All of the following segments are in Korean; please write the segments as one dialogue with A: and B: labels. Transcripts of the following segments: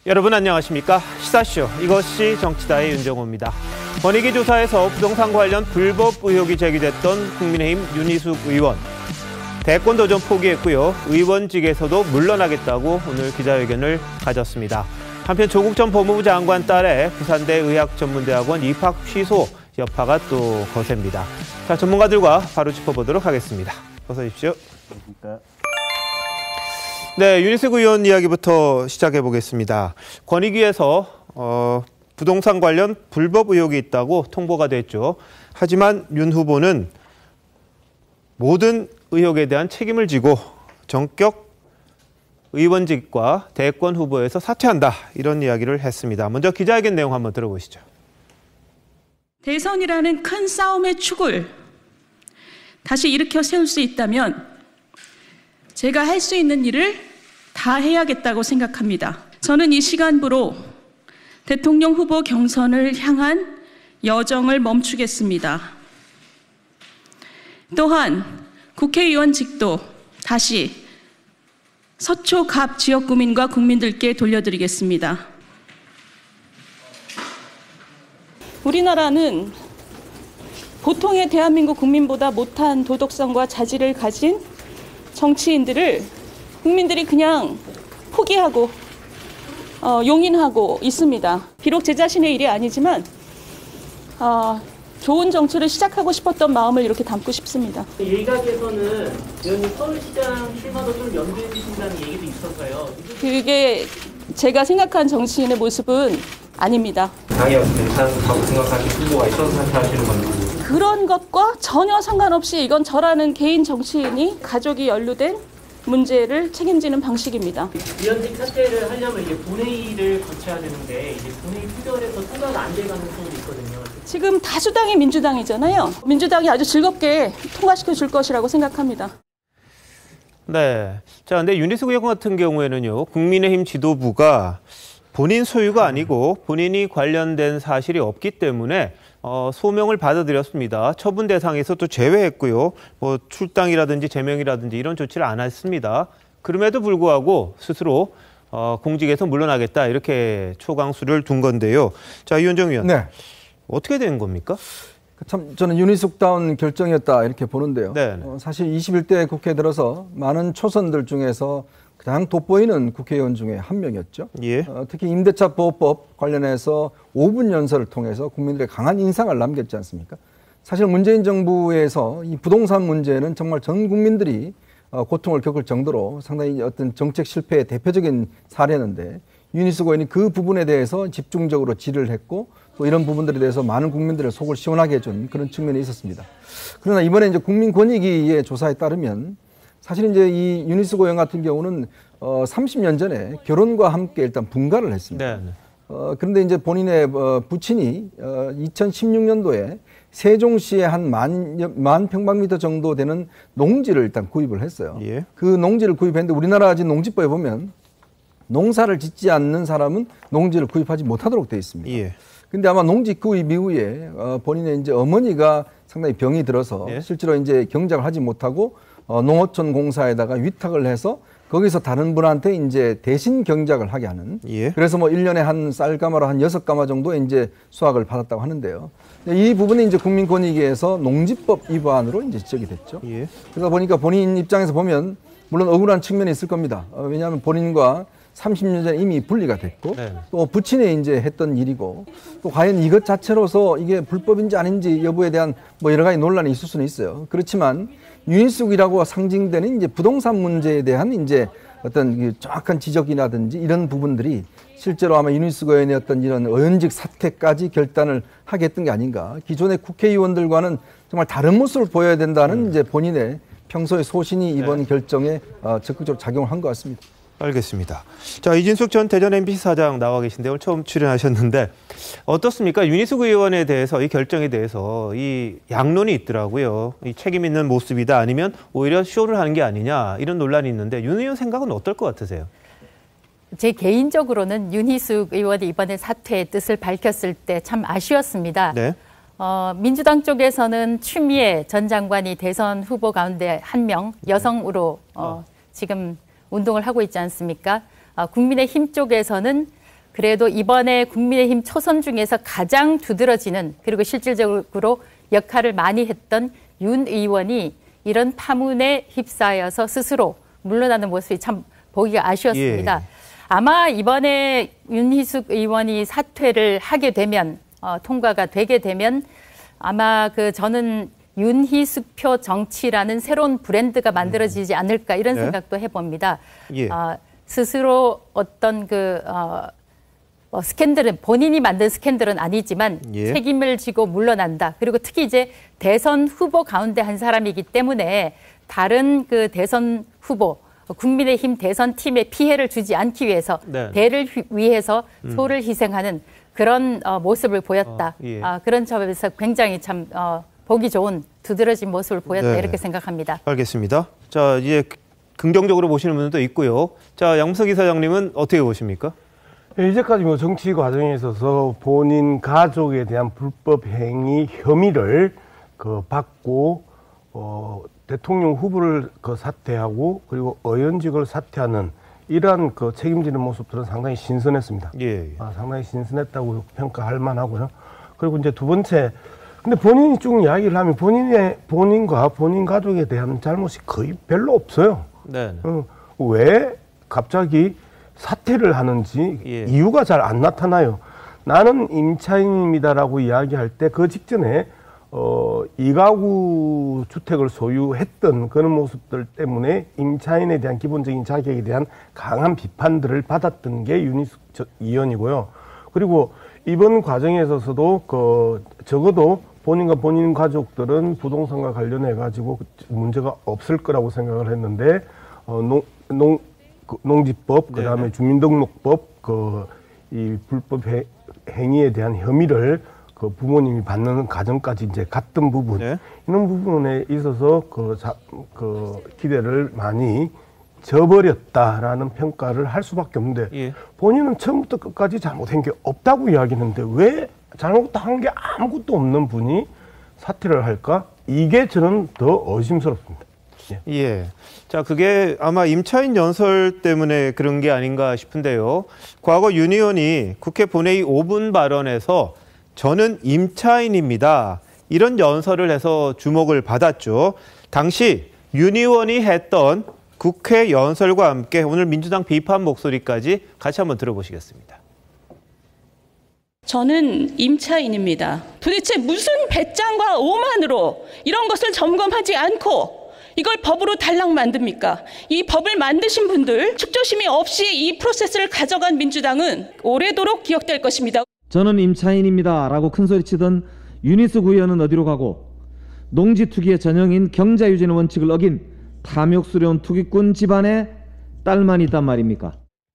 A: 여러분 안녕하십니까? 시사쇼 이것이 정치다의 윤정호입니다. 권익위 조사에서 부동산 관련 불법 의혹이 제기됐던 국민의힘 윤희숙 의원. 대권 도전 포기했고요. 의원직에서도 물러나겠다고 오늘 기자회견을 가졌습니다. 한편 조국 전 법무부 장관 딸의 부산대 의학전문대학원 입학 취소 여파가 또 거셉니다. 자, 전문가들과 바로 짚어보도록 하겠습니다. 어서 오십시오. 네, 윤희숙 의원 이야기부터 시작해 보겠습니다. 권익위에서 부동산 관련 불법 의혹이 있다고 통보가 됐죠. 하지만 윤 후보는 모든 의혹에 대한 책임을 지고 전격 의원직과 대권 후보에서 사퇴한다, 이런 이야기를 했습니다. 먼저 기자회견 내용 한번 들어보시죠.
B: 대선이라는 큰 싸움의 축을 다시 일으켜 세울 수 있다면 제가 할 수 있는 일을 다 해야겠다고 생각합니다. 저는 이 시간부로 대통령 후보 경선을 향한 여정을 멈추겠습니다. 또한 국회의원직도 다시 서초 갑 지역 구민과 국민들께 돌려드리겠습니다. 우리나라는 보통의 대한민국 국민보다 못한 도덕성과 자질을 가진 정치인들을 국민들이 그냥 포기하고 용인하고 있습니다. 비록 제 자신의 일이 아니지만 좋은 정치를 시작하고 싶었던 마음을 이렇게 담고 싶습니다.
C: 일각에서는 의원님 서울시장 출마도 좀 염두에 두신다는 얘기도 있어서요.
B: 그게 제가 생각한 정치인의 모습은 아닙니다.
C: 당에 괜찮다고 생각하는 후보가 있어서 사퇴하시는 건지.
B: 그런 것과 전혀 상관없이 이건 저라는 개인 정치인이 가족이 연루된 문제를 책임지는 방식입니다.
C: 위원직 사퇴를 하려면 이제 본회의를 거쳐야 되는데 이제 본회의 표결에서 통과가 안 될 가능성이 있거든요.
B: 지금 다수당이 민주당이잖아요. 민주당이 아주 즐겁게 통과시켜 줄 것이라고 생각합니다.
A: 네. 자, 근데 윤희숙 의원 같은 경우에는요, 국민의힘 지도부가 본인 소유가 아니고 본인이 관련된 사실이 없기 때문에 소명을 받아들였습니다. 처분 대상에서 또 제외했고요. 뭐 출당이라든지 제명이라든지 이런 조치를 안 했습니다. 그럼에도 불구하고 스스로 공직에서 물러나겠다, 이렇게 초강수를 둔 건데요. 자, 이현정 의원.
D: 네.
A: 어떻게 된 겁니까?
D: 참 저는 윤희숙다운 결정이었다, 이렇게 보는데요.
A: 네.
D: 사실 21대 국회에 들어서 많은 초선들 중에서 가장 돋보이는 국회의원 중에 한 명이었죠.
A: 예.
D: 특히 임대차 보호법 관련해서 5분 연설을 통해서 국민들의 강한 인상을 남겼지 않습니까? 사실 문재인 정부에서 이 부동산 문제는 정말 전 국민들이 고통을 겪을 정도로 상당히 어떤 정책 실패의 대표적인 사례였는데, 윤희숙 의원이 그 부분에 대해서 집중적으로 질의를 했고 또 이런 부분들에 대해서 많은 국민들의 속을 시원하게 해준 그런 측면이 있었습니다. 그러나 이번에 이제 국민권익위의 조사에 따르면 사실 이제 이 윤희숙 의원 같은 경우는 30년 전에 결혼과 함께 일단 분가를 했습니다.
A: 네.
D: 그런데 이제 본인의 부친이 2016년도에 세종시에 한 만 평방미터 정도 되는 농지를 일단 구입을 했어요.
A: 예.
D: 그 농지를 구입했는데 우리나라 지금 농지법에 보면 농사를 짓지 않는 사람은 농지를 구입하지 못하도록 되어 있습니다.
A: 예.
D: 근데 아마 농지 구입 이후에 본인의 이제 어머니가 상당히 병이 들어서
A: 예.
D: 실제로 이제 경작을 하지 못하고 농어촌 공사에다가 위탁을 해서 거기서 다른 분한테 이제 대신 경작을 하게 하는.
A: 예.
D: 그래서 뭐 1년에 한 쌀가마로 한 6가마 정도 이제 수확을 받았다고 하는데요. 이 부분이 이제 국민권익위에서 농지법 위반으로 이제 지적이 됐죠.
A: 예.
D: 그러다 보니까 본인 입장에서 보면 물론 억울한 측면이 있을 겁니다. 왜냐하면 본인과 30년 전에 이미 분리가 됐고
A: 네.
D: 또 부친이 이제 했던 일이고 또 과연 이것 자체로서 이게 불법인지 아닌지 여부에 대한 뭐 여러 가지 논란이 있을 수는 있어요. 그렇지만 윤희숙이라고 상징되는 이제 부동산 문제에 대한 이제 어떤 정확한 지적이라든지 이런 부분들이 실제로 아마 윤희숙 의원의 어떤 이런 의원직 사퇴까지 결단을 하게 했던 게 아닌가. 기존의 국회의원들과는 정말 다른 모습을 보여야 된다는 이제 본인의 평소의 소신이 이번 결정에 적극적으로 작용을 한 것 같습니다.
A: 알겠습니다. 자, 이진숙 전 대전 MBC 사장 나와 계신데 오늘 처음 출연하셨는데 어떻습니까? 윤희숙 의원에 대해서 이 결정에 대해서 이 양론이 있더라고요. 이 책임 있는 모습이다, 아니면 오히려 쇼를 하는 게 아니냐, 이런 논란이 있는데 윤 의원 생각은 어떨 것 같으세요?
E: 제 개인적으로는 윤희숙 의원이 이번에 사퇴의 뜻을 밝혔을 때 참 아쉬웠습니다.
A: 네.
E: 민주당 쪽에서는 추미애 전 장관이 대선 후보 가운데 한 명 여성으로 지금 운동을 하고 있지 않습니까? 국민의힘 쪽에서는 그래도 이번에 국민의힘 초선 중에서 가장 두드러지는 그리고 실질적으로 역할을 많이 했던 윤 의원이 이런 파문에 휩싸여서 스스로 물러나는 모습이 참 보기가 아쉬웠습니다.
A: 예.
E: 아마 이번에 윤희숙 의원이 사퇴를 하게 되면 통과가 되게 되면 아마 저는 윤희숙표 정치라는 새로운 브랜드가 만들어지지 않을까 이런
A: 네.
E: 생각도 해봅니다.
A: 예.
E: 스스로 어떤 스캔들은 본인이 만든 스캔들은 아니지만
A: 예.
E: 책임을 지고 물러난다. 그리고 특히 이제 대선 후보 가운데 한 사람이기 때문에 다른 대선 후보 국민의힘 대선 팀에 피해를 주지 않기 위해서
A: 네.
E: 대를 위해서 소를 희생하는 그런 모습을 보였다.
A: 예.
E: 그런 점에서 굉장히 참 보기 좋은 두드러진 모습을 보였다
A: 네.
E: 이렇게 생각합니다.
A: 알겠습니다. 자, 이제 긍정적으로 보시는 분들도 있고요. 자, 양무석 이사장님은 어떻게 보십니까?
F: 이제까지 정치 과정에 있어서 본인 가족에 대한 불법 행위 혐의를 받고 대통령 후보를 사퇴하고 그리고 의원직을 사퇴하는 이러한 책임지는 모습들은 상당히 신선했습니다.
A: 예.
F: 상당히 신선했다고 평가할 만하고요. 그리고 이제 두 번째, 근데 본인이 쭉 이야기를 하면 본인과 본인 가족에 대한 잘못이 거의 별로 없어요.
A: 네.
F: 왜 갑자기 사퇴를 하는지
A: 예.
F: 이유가 잘 안 나타나요. 나는 임차인입니다라고 이야기할 때 그 직전에 2가구 주택을 소유했던 그런 모습들 때문에 임차인에 대한 기본적인 자격에 대한 강한 비판들을 받았던 게 윤희숙 의원이고요. 그리고 이번 과정에 있어서도 적어도 본인과 본인 가족들은 부동산과 관련해 가지고 문제가 없을 거라고 생각을 했는데 농지법 그다음에 주민등록법 이 불법 행위에 대한 혐의를 부모님이 받는 과정까지 이제 갔던 부분
A: 네.
F: 이런 부분에 있어서 기대를 많이 저버렸다라는 평가를 할 수밖에 없는데
A: 예.
F: 본인은 처음부터 끝까지 잘못한 게 없다고 이야기했는데 왜 잘못한 게 아무것도 없는 분이 사퇴를 할까? 이게 저는 더 의심스럽습니다.
A: 예. 자, 그게 아마 임차인 연설 때문에 그런 게 아닌가 싶은데요. 과거 윤 의원이 국회 본회의 5분 발언에서 저는 임차인입니다. 이런 연설을 해서 주목을 받았죠. 당시 윤 의원이 했던 국회 연설과 함께 오늘 민주당 비판 목소리까지 같이 한번 들어보시겠습니다.
B: 저는 임차인입니다. 도대체 무슨 배짱과 오만으로 이런 것을 점검하지 않고 이걸 법으로 달랑 만듭니까? 이 법을 만드신 분들 축조심이 없이 이 프로세스를 가져간 민주당은 오래도록 기억될 것입니다.
G: 저는 임차인입니다 라고 큰소리치던 윤희숙 의원은 어디로 가고 농지 투기의 전형인 경자유지의 원칙을 어긴 탐욕스러운 투기꾼 집안의 딸만 있단 말입니까?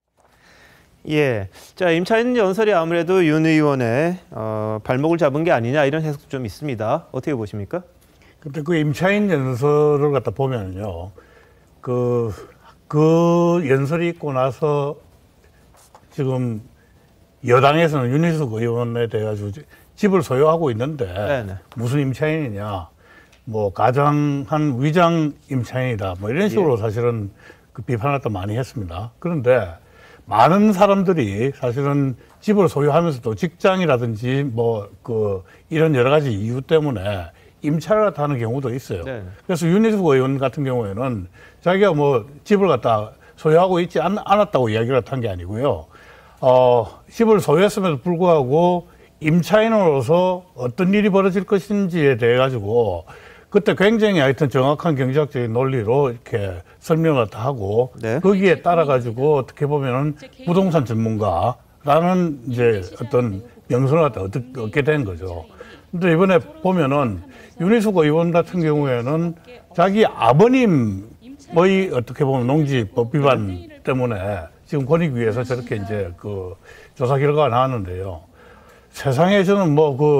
A: 예. 자, 임차인 연설이 아무래도 윤 의원의 발목을 잡은 게 아니냐 이런 해석도 좀 있습니다. 어떻게 보십니까?
H: 근데 그 임차인 연설을 갖다 보면요. 그 연설이 있고 나서 지금 여당에서는 윤희숙 의원에 대해 가지고 집을 소유하고 있는데
A: 네네.
H: 무슨 임차인이냐. 뭐 가장한 위장 임차인이다. 뭐 이런 식으로 사실은 비판을 또 많이 했습니다. 그런데 많은 사람들이 사실은 집을 소유하면서도 직장이라든지 이런 여러 가지 이유 때문에 임차를 갖다 하는 경우도 있어요.
A: 네.
H: 그래서 윤희숙 의원 같은 경우에는 자기가 집을 갖다 소유하고 있지 않았다고 이야기를 한 게 아니고요. 집을 소유했음에도 불구하고 임차인으로서 어떤 일이 벌어질 것인지에 대해 가지고 그때 굉장히 하여튼 정확한 경제학적인 논리로 이렇게 설명을 다 하고
A: 네.
H: 거기에 따라 가지고 어떻게 보면은 부동산 전문가라는 이제 어떤 명성을 갖다 얻게 된 거죠. 근데 이번에 보면은 윤희숙 의원 같은 경우에는 자기 아버님의 어떻게 보면 농지법 위반 때문에 지금 권익위에서 저렇게 이제 조사 결과가 나왔는데요. 세상에 저는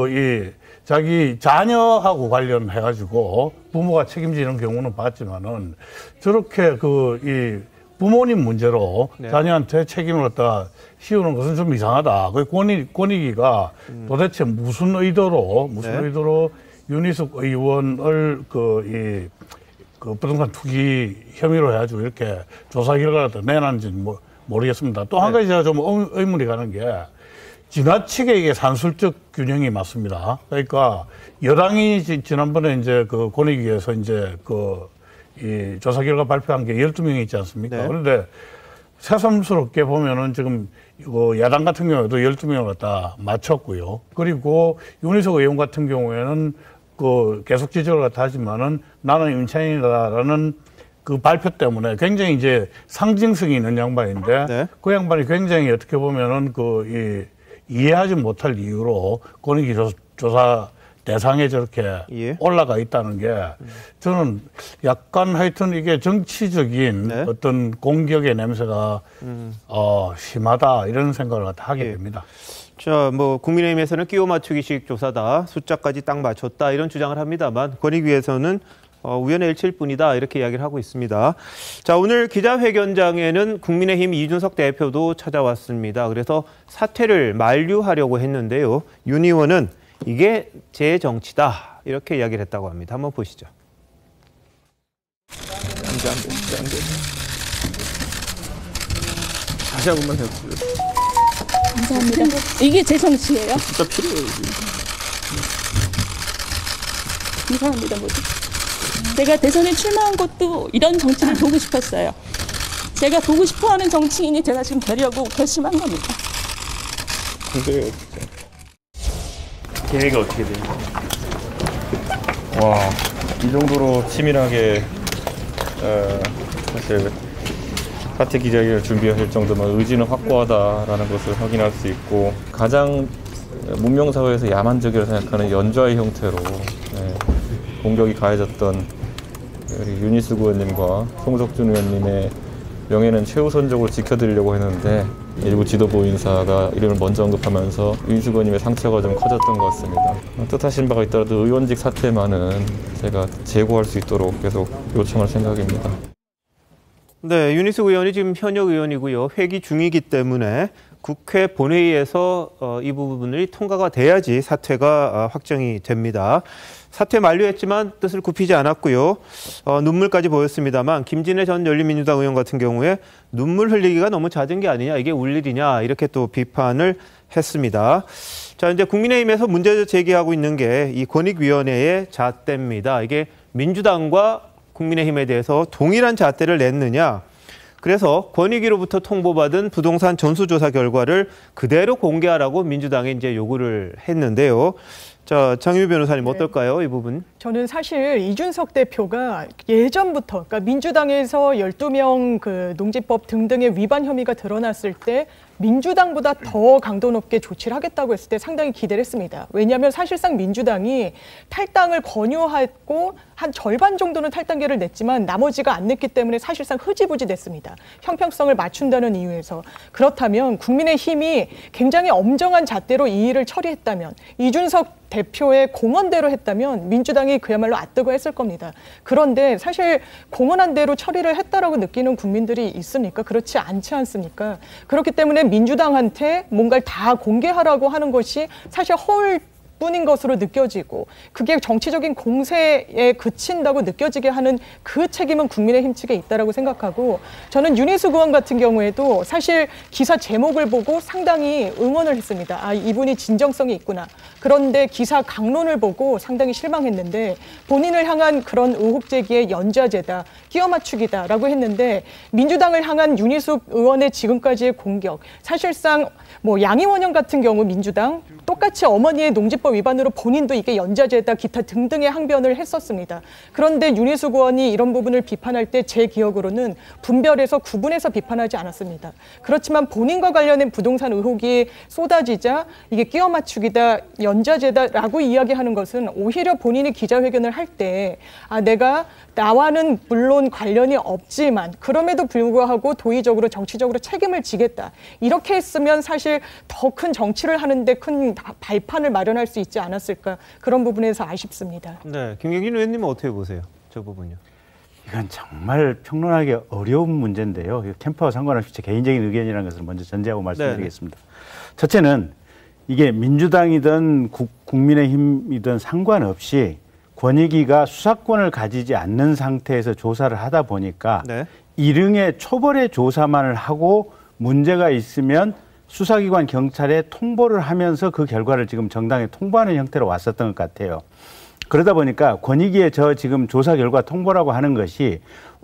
H: 자기 자녀하고 관련해가지고 부모가 책임지는 경우는 봤지만은 저렇게 이 부모님 문제로
A: 네.
H: 자녀한테 책임을 갖다 씌우는 것은 좀 이상하다. 그 권익위가 도대체 무슨 의도로 윤희숙 의원을 부동산 투기 혐의로 해가지고 이렇게 조사 결과를 내놨는지 모르겠습니다. 또 한 가지 제가 좀 의문이 가는 게 지나치게 이게 산술적 균형이 맞습니다. 그러니까 여당이 지난번에 이제 그 권익위에서 이제 이 조사 결과 발표한 게 12명이 있지 않습니까?
A: 네.
H: 그런데 새삼스럽게 보면은 지금 이거 야당 같은 경우에도 12명을 갖다 맞췄고요. 그리고 윤희석 의원 같은 경우에는 계속 지적을 갖다 하지만은 나는 임차인이다라는 그 발표 때문에 굉장히 이제 상징성이 있는 양반인데
A: 네.
H: 그 양반이 굉장히 어떻게 보면은 이해하지 못할 이유로 권익위조사 대상에 저렇게
A: 예.
H: 올라가 있다는 게 저는 약간 하여튼 이게 정치적인
A: 네.
H: 어떤 공격의 냄새가 심하다 이런 생각을 하게
A: 예.
H: 됩니다.
A: 자, 국민의힘에서는 끼워 맞추기식 조사다, 숫자까지 딱 맞췄다 이런 주장을 합니다만 권익위에서는 우연의 일치일 뿐이다 이렇게 이야기를 하고 있습니다. 자, 오늘 기자회견장에는 국민의힘 이준석 대표도 찾아왔습니다. 그래서 사퇴를 만류하려고 했는데요. 윤 의원은 이게 제 정치다 이렇게 이야기를 했다고 합니다. 한번 보시죠.
I: 다시 한 번만 해주세요.
B: 감사합니다. 이게 제 정치예요?
I: 진짜 필요해요.
B: 감사합니다, 모두. 제가 대선에 출마한 것도 이런 정치를 보고 싶었어요. 제가 보고 싶어하는 정치인이 제가 지금 되려고 결심한 겁니다.
I: 근데 진짜.
J: 계획이 어떻게 돼요? 와, 이 정도로 치밀하게 사실 파티 기자회견을 준비할 정도면 의지는 확고하다라는 것을 확인할 수 있고 가장 문명사회에서 야만적이라고 생각하는 연좌의 형태로 공격이 가해졌던 우리 윤희숙 의원님과 송석준 의원님의 명예는 최우선적으로 지켜드리려고 했는데 일부 지도부 인사가 이름을 먼저 언급하면서 윤희숙 의원님의 상처가 좀 커졌던 것 같습니다. 뜻하신 바가 있더라도 의원직 사퇴만은 제가 제고할 수 있도록 계속 요청할 생각입니다.
A: 네, 윤희숙 의원이 지금 현역 의원이고요. 회기 중이기 때문에 국회 본회의에서 이 부분이 통과가 돼야지 사퇴가 확정이 됩니다. 사퇴 만류했지만 뜻을 굽히지 않았고요. 눈물까지 보였습니다만 김진애 전 열린민주당 의원 같은 경우에 눈물 흘리기가 너무 잦은 게 아니냐, 이게 울 일이냐 이렇게 또 비판을 했습니다. 자, 이제 국민의힘에서 문제 제기하고 있는 게 이 권익위원회의 잣대입니다. 이게 민주당과 국민의힘에 대해서 동일한 잣대를 냈느냐. 그래서 권익위로부터 통보받은 부동산 전수조사 결과를 그대로 공개하라고 민주당에 이제 요구를 했는데요. 자, 장유미 변호사님 어떨까요, 이 부분?
K: 저는 사실 이준석 대표가 예전부터, 그러니까 민주당에서 12명 그 농지법 등등의 위반 혐의가 드러났을 때 민주당보다 더 강도 높게 조치를 하겠다고 했을 때 상당히 기대를 했습니다. 왜냐하면 사실상 민주당이 탈당을 권유하고 한 절반 정도는 탈당계를 냈지만 나머지가 안 냈기 때문에 사실상 흐지부지 됐습니다. 형평성을 맞춘다는 이유에서. 그렇다면 국민의힘이 굉장히 엄정한 잣대로 이 일을 처리했다면, 이준석 대표의 공언대로 했다면 민주당이 그야말로 앗뜨거 했을 겁니다. 그런데 사실 공언한 대로 처리를 했다라고 느끼는 국민들이 있습니까? 그렇지 않지 않습니까? 그렇기 때문에 민주당한테 뭔가를 다 공개하라고 하는 것이 사실 허울 뿐인 것으로 느껴지고 그게 정치적인 공세에 그친다고 느껴지게 하는 그 책임은 국민의힘 측에 있다라고 생각하고, 저는 윤희숙 의원 같은 경우에도 사실 기사 제목을 보고 상당히 응원을 했습니다. 아, 이분이 진정성이 있구나. 그런데 기사 강론을 보고 상당히 실망했는데 본인을 향한 그런 의혹 제기의 연좌제다, 끼워 맞추기다라고 했는데 민주당을 향한 윤희숙 의원의 지금까지의 공격, 사실상 양이원영 같은 경우 민주당 똑같이 어머니의 농지법 위반으로 본인도 이게 연좌제다 기타 등등의 항변을 했었습니다. 그런데 윤희숙 의원이 이런 부분을 비판할 때 제 기억으로는 분별해서 구분해서 비판하지 않았습니다. 그렇지만 본인과 관련된 부동산 의혹이 쏟아지자 이게 끼워 맞추기다, 연좌제다라고 이야기하는 것은 오히려 본인이 기자회견을 할 때 내가 나와는 물론 관련이 없지만 그럼에도 불구하고 도의적으로 정치적으로 책임을 지겠다. 이렇게 했으면 사실 더 큰 정치를 하는데 큰 발판을 마련할 수 있지 않았을까, 그런 부분에서 아쉽습니다.
A: 네, 김경진 의원님은 어떻게 보세요? 저 부분요.
L: 이건 정말 평론하기 어려운 문제인데요. 캠프와 상관없이 제 개인적인 의견이라는 것을 먼저 전제하고 말씀드리겠습니다. 첫째는 이게 민주당이든 국민의힘이든 상관없이 권익위가 수사권을 가지지 않는 상태에서 조사를 하다 보니까 일응의 초벌의 조사만을 하고 문제가 있으면 수사기관 경찰에 통보를 하면서 그 결과를 지금 정당에 통보하는 형태로 왔었던 것 같아요. 그러다 보니까 권익위의 저 지금 조사 결과 통보라고 하는 것이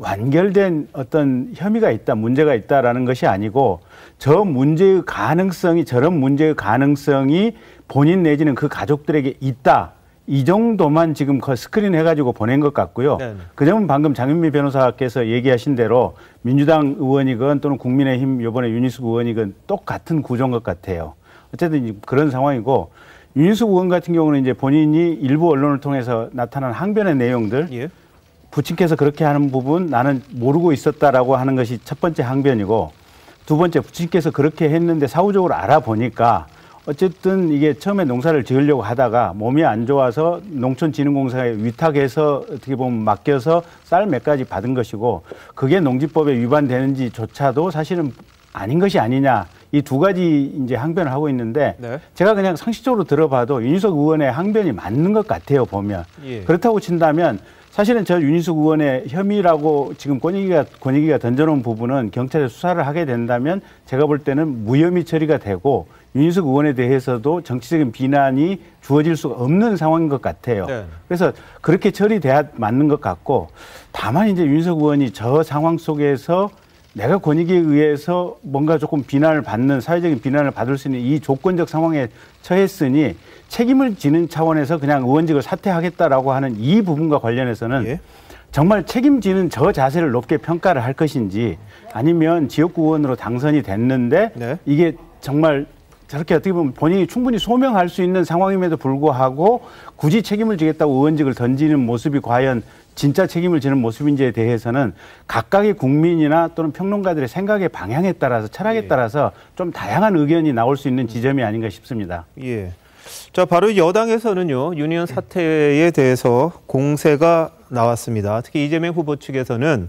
L: 완결된 어떤 혐의가 있다, 문제가 있다라는 것이 아니고 저 문제의 가능성이, 저런 문제의 가능성이 본인 내지는 그 가족들에게 있다. 이 정도만 지금 스크린 해가지고 보낸 것 같고요. 네네. 그 점은 방금 장윤미 변호사께서 얘기하신 대로 민주당 의원이건 또는 국민의힘 이번에 윤희숙 의원이건 똑같은 구조인 것 같아요. 어쨌든 그런 상황이고 윤희숙 의원 같은 경우는 이제 본인이 일부 언론을 통해서 나타난 항변의 내용들, 예. 부친께서 그렇게 하는 부분 나는 모르고 있었다라고 하는 것이 첫 번째 항변이고, 두 번째 부친께서 그렇게 했는데 사후적으로 알아보니까 어쨌든 이게 처음에 농사를 지으려고 하다가 몸이 안 좋아서 농촌진흥공사에 위탁해서 어떻게 보면 맡겨서 쌀 몇 가지 받은 것이고, 그게 농지법에 위반되는지조차도 사실은 아닌 것이 아니냐. 이 두 가지 이제 항변을 하고 있는데, 네. 제가 그냥 상식적으로 들어봐도 윤희숙 의원의 항변이 맞는 것 같아요, 보면. 예. 그렇다고 친다면 사실은 저 윤희숙 의원의 혐의라고 지금 권익위가 던져놓은 부분은 경찰에 수사를 하게 된다면 제가 볼 때는 무혐의 처리가 되고 윤희숙 의원에 대해서도 정치적인 비난이 주어질 수가 없는 상황인 것 같아요. 네. 그래서 그렇게 처리돼야 맞는 것 같고, 다만 이제 윤희숙 의원이 저 상황 속에서 내가 권익위에 의해서 뭔가 조금 비난을 받는, 사회적인 비난을 받을 수 있는 이 조건적 상황에 처했으니 책임을 지는 차원에서 그냥 의원직을 사퇴하겠다라고 하는 이 부분과 관련해서는 예. 정말 책임지는 저 자세를 높게 평가를 할 것인지, 아니면 지역구 의원으로 당선이 됐는데 네. 이게 정말 저렇게 어떻게 보면 본인이 충분히 소명할 수 있는 상황임에도 불구하고 굳이 책임을 지겠다고 의원직을 던지는 모습이 과연 진짜 책임을 지는 모습인지에 대해서는 각각의 국민이나 또는 평론가들의 생각의 방향에 따라서, 철학에 따라서 좀 다양한 의견이 나올 수 있는 지점이 아닌가 싶습니다.
A: 예. 자, 바로 여당에서는요, 윤 의원 사퇴에 대해서 공세가 나왔습니다. 특히 이재명 후보 측에서는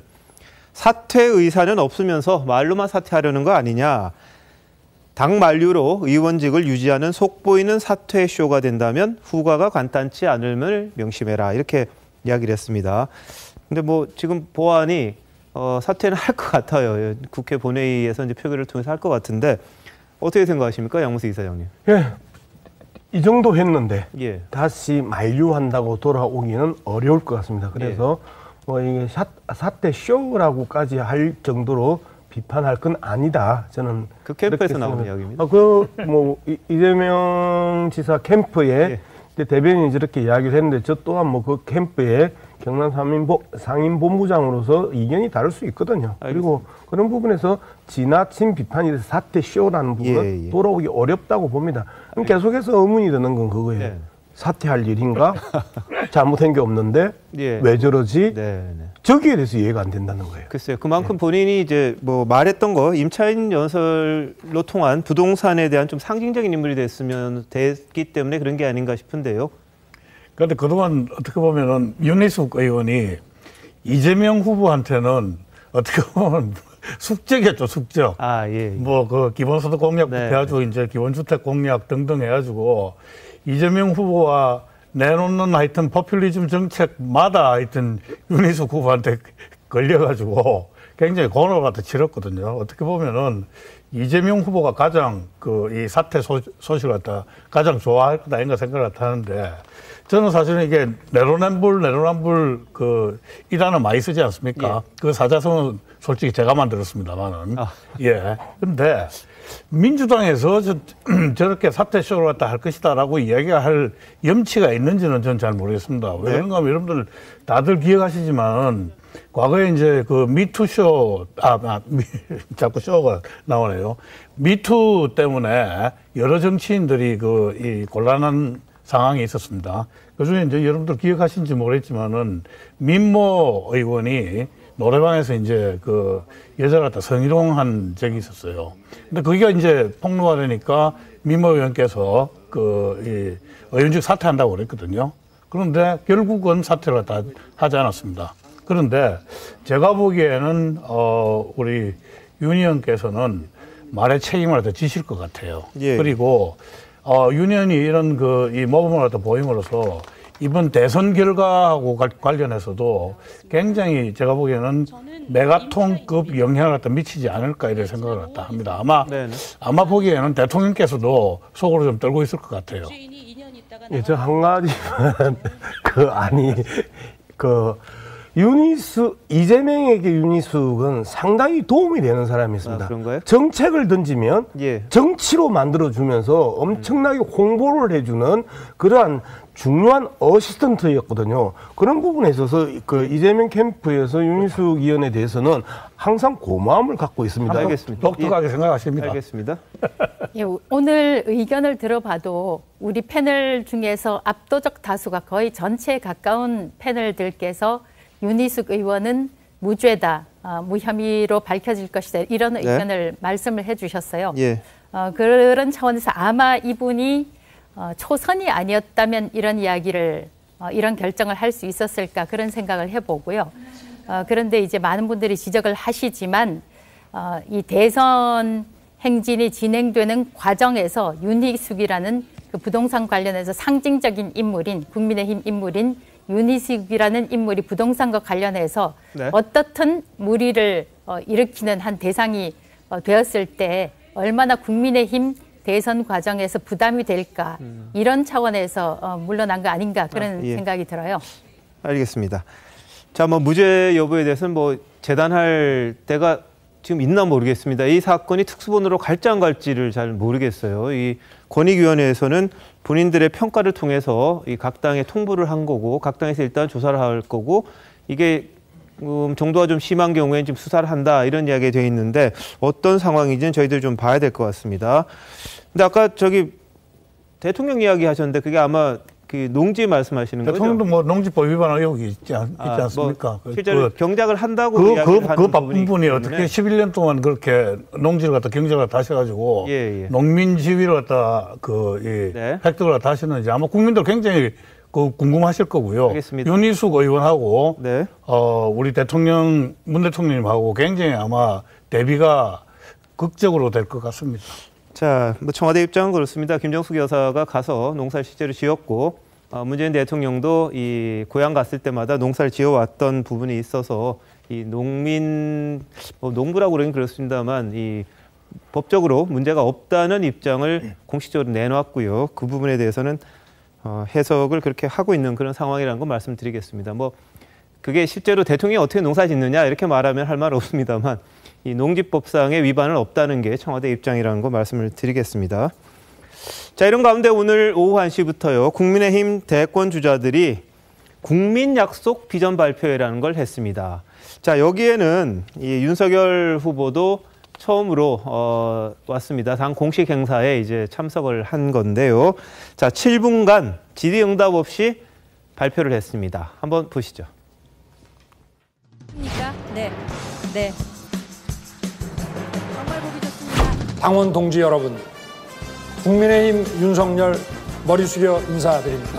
A: 사퇴 의사는 없으면서 말로만 사퇴하려는 거 아니냐. 당 만류로 의원직을 유지하는 속보이는 사퇴 쇼가 된다면 후과가 간단치 않음을 명심해라. 이렇게 이야기를 했습니다. 근데 뭐 지금 보아하니 사퇴는 할 것 같아요. 국회 본회의에서 이제 표결을 통해서 할 것 같은데 어떻게 생각하십니까, 양무수 이사장님?
F: 예, 이 정도 했는데 예. 다시 만류한다고 돌아오기는 어려울 것 같습니다. 그래서 예. 뭐 이게 사퇴 쇼라고까지 할 정도로 비판할 건 아니다. 저는
A: 그 캠프에서 나오는 이야기입니다.
F: 뭐 이재명 지사 캠프에 예. 대변인이 저렇게 이야기를 했는데 저 또한 뭐 그 캠프에 경남 상임본부장으로서 이견이 다를 수 있거든요. 알겠습니다. 그리고 그런 부분에서 지나친 비판이 돼서 사퇴 쇼라는 부분은 돌아오기 어렵다고 봅니다. 그럼 계속해서 의문이 드는 건 그거예요. 네. 사퇴할 일인가? 잘못한 게 없는데 왜 저러지? 저기에 대해서 이해가 안 된다는 거예요.
A: 글쎄요. 그만큼 본인이 이제 뭐 말했던 거 임차인 연설로 통한 부동산에 대한 좀 상징적인 인물이 됐기 때문에 그런 게 아닌가 싶은데요.
H: 그런데 그동안 어떻게 보면은 윤희숙 의원이 이재명 후보한테는 어떻게 보면 숙제겠죠, 숙적.
A: 예.
H: 뭐 그 기본소득 공약부터 해가지고 이제 기본주택 공약 등등 해가지고 이재명 후보와 내놓는 하여튼 포퓰리즘 정책마다 하여튼 윤희숙 후보한테 걸려가지고 굉장히 고노를 갖다 치렀거든요. 어떻게 보면은 이재명 후보가 가장 이 사퇴 소식을 갖다 가장 좋아할 거다 이런 생각을 하는데, 저는 사실은 이게 내로남불 이 단어 많이 쓰지 않습니까? 예. 그 사자성어는 솔직히 제가 만들었습니다만은. 예. 근데 민주당에서 저렇게 사퇴쇼를 갖다 할 것이다라고 이야기할 염치가 있는지는 저는 잘 모르겠습니다. 왜 그런가 하면 여러분들 다들 기억하시지만 과거에 이제 그 미투쇼, 자꾸 쇼가 나오네요. 미투 때문에 여러 정치인들이 이 곤란한 상황이 있었습니다. 그 중에 이제 여러분들 기억하신지 모르겠지만은 민모 의원이 노래방에서 이제 그 여자를 갖다 성희롱한 적이 있었어요. 근데 그게 이제 폭로가 되니까 민모 의원께서 이 의원직 사퇴한다고 그랬거든요. 그런데 결국은 사퇴를 다 하지 않았습니다. 그런데 제가 보기에는 우리 윤 의원께서는 말의 책임을 더 지실 것 같아요. 예. 그리고 윤 의원이 이런 이 모범을 갖다 보임으로써 이번 대선 결과하고 관련해서도 굉장히 제가 보기에는 메가톤급 영향을 갖다 미치지 않을까 이런 생각을 갖다 합니다. 아마 보기에는 대통령께서도 속으로 좀 떨고 있을 것 같아요.
F: 예, 저 한 가지만 이재명에게 윤희숙은 상당히 도움이 되는 사람이었습니다.
A: 그런가요?
F: 정책을 던지면 정치로 만들어주면서 엄청나게 홍보를 해주는 그러한 중요한 어시스턴트였거든요. 그런 부분에 있어서 그 이재명 캠프에서 윤희숙 의원에 대해서는 항상 고마움을 갖고 있습니다.
H: 알겠습니다. 독특하게 생각하십니다.
A: 알겠습니다.
E: 예, 오늘 의견을 들어봐도 우리 패널 중에서 압도적 다수가 거의 전체에 가까운 패널들께서 윤희숙 의원은 무죄다, 무혐의로 밝혀질 것이다 이런 의견을 말씀을 해주셨어요. 그런 차원에서 아마 이분이 초선이 아니었다면 이런 이야기를 이런 결정을 할 수 있었을까 그런 생각을 해보고요. 그런데 이제 많은 분들이 지적을 하시지만 이 대선 행진이 진행되는 과정에서 윤희숙이라는 그 부동산 관련해서 상징적인 인물인 국민의힘 인물인 윤희숙이라는 인물이 부동산과 관련해서 어떻든 물의를 일으키는 한 대상이 되었을 때 얼마나 국민의힘 대선 과정에서 부담이 될까 이런 차원에서 물러난 거 아닌가 그런 생각이 들어요.
A: 알겠습니다. 자, 무죄 여부에 대해서는 재단할 때가 지금 있나 모르겠습니다. 이 사건이 특수본으로 갈지 안 갈지를 잘 모르겠어요. 이 권익위원회에서는 본인들의 평가를 통해서 이 각 당에 통보를 한 거고 각 당에서 일단 조사를 할 거고 이게 정도가 좀 심한 경우에는 지금 수사를 한다 이런 이야기가 되어 있는데 어떤 상황인지는 저희들 좀 봐야 될 것 같습니다. 근데 아까 대통령 이야기 하셨는데 그게 아마 그 농지 말씀하시는 거죠?
H: 대통령도 농지법 위반 의혹이 있지 않습니까?
A: 실제로 경작을 한다고
H: 그 바쁜 분이 어떻게 11년 동안 그렇게 농지를 갖다 경작을 다셔가지고 농민 지위를 갖다 획득을 갖다 하시는지 아마 국민들 굉장히 궁금하실 거고요.
A: 알겠습니다.
H: 윤희숙 의원하고 우리 문 대통령님하고 굉장히 아마 대비가 극적으로 될 것 같습니다.
A: 자, 청와대 입장은 그렇습니다. 김정숙 여사가 가서 농사를 실제로 지었고 문재인 대통령도 이 고향 갔을 때마다 농사를 지어왔던 부분이 있어서 이 농부라고 그러긴 그렇습니다만 이 법적으로 문제가 없다는 입장을 공식적으로 내놓았고요. 그 부분에 대해서는 해석을 그렇게 하고 있는 그런 상황이라는 거 말씀드리겠습니다. 그게 실제로 대통령이 어떻게 농사 짓느냐 이렇게 말하면 할 말 없습니다만 이 농지법상의 위반은 없다는 게 청와대 입장이라는 거 말씀을 드리겠습니다. 자, 이런 가운데 오늘 오후 1시부터요. 국민의힘 대권 주자들이 국민 약속 비전 발표회라는 걸 했습니다. 자, 여기에는 이 윤석열 후보도 처음으로 왔습니다. 당 공식 행사에 이제 참석을 한 건데요. 자, 7분간 질의응답 없이 발표를 했습니다. 한번 보시죠.
M: 네. 정말 보기 좋습니다. 당원 동지 여러분, 국민의힘 윤석열 머리 숙여 인사드립니다.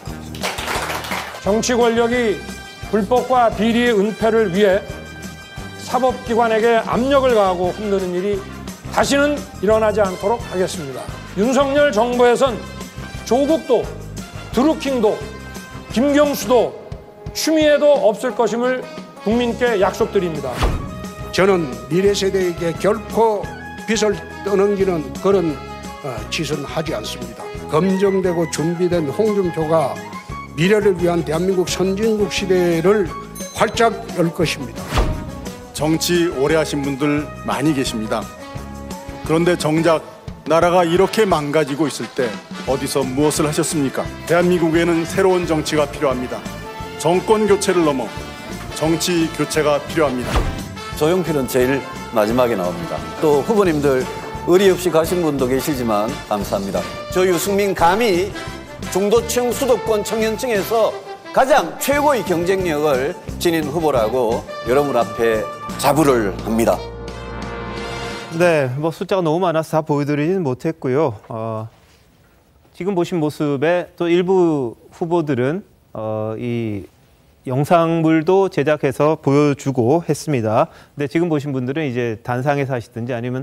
M: 정치 권력이 불법과 비리의 은폐를 위해 사법기관에게 압력을 가하고 흔드는 일이 다시는 일어나지 않도록 하겠습니다. 윤석열 정부에선 조국도 드루킹도 김경수도 추미애도 없을 것임을 국민께 약속드립니다.
N: 저는 미래 세대에게 결코 빚을 떠넘기는 그런 짓은 하지 않습니다. 검증되고 준비된 홍준표가 미래를 위한 대한민국 선진국 시대를 활짝 열 것입니다.
O: 정치 오래 하신 분들 많이 계십니다. 그런데 정작 나라가 이렇게 망가지고 있을 때 어디서 무엇을 하셨습니까? 대한민국에는 새로운 정치가 필요합니다. 정권 교체를 넘어 정치 교체가 필요합니다.
P: 조용필은 제일 마지막에 나옵니다. 또 후보님들 의리 없이 가신 분도 계시지만 감사합니다. 저 유승민 감히 중도층 수도권 청년층에서 가장 최고의 경쟁력을 지닌 후보라고 여러분 앞에 자부를 합니다.
A: 네, 숫자가 너무 많아서 다 보여드리지는 못했고요. 지금 보신 모습에 또 일부 후보들은 이 영상물도 제작해서 보여주고 했습니다. 근데 지금 보신 분들은 이제 단상에서 하시든지 아니면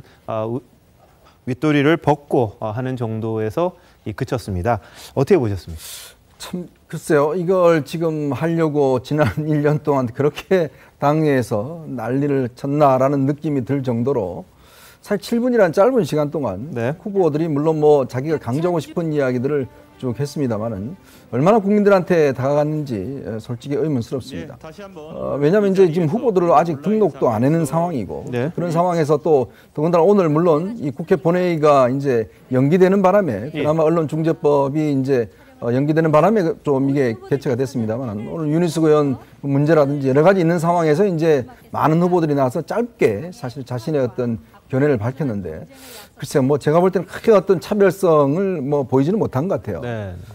A: 윗도리를 벗고 하는 정도에서 그쳤습니다. 어떻게 보셨습니까?
D: 참 글쎄요, 이걸 지금 하려고 지난 1년 동안 그렇게 당내에서 난리를 쳤나라는 느낌이 들 정도로 사실 7분이라는 짧은 시간 동안 후보들이 물론 뭐 자기가 강조하고 싶은 이야기들을 쭉 했습니다만은 얼마나 국민들한테 다가갔는지 솔직히 의문스럽습니다. 왜냐하면 이제 지금 후보들을 아직 등록도 안 해놓은 상황이고 그런 상황에서 또 더군다나 오늘 물론 이 국회 본회의가 이제 연기되는 바람에 그나마 언론중재법이 이제 연기되는 바람에 좀 이게 개최가 됐습니다만 오늘 윤희숙 의원 문제라든지 여러 가지 있는 상황에서 이제 많은 후보들이 나와서 짧게 사실 자신의 어떤 견해를 밝혔는데 글쎄요, 뭐 제가 볼 때는 크게 어떤 차별성을 뭐 보이지는 못한 것 같아요.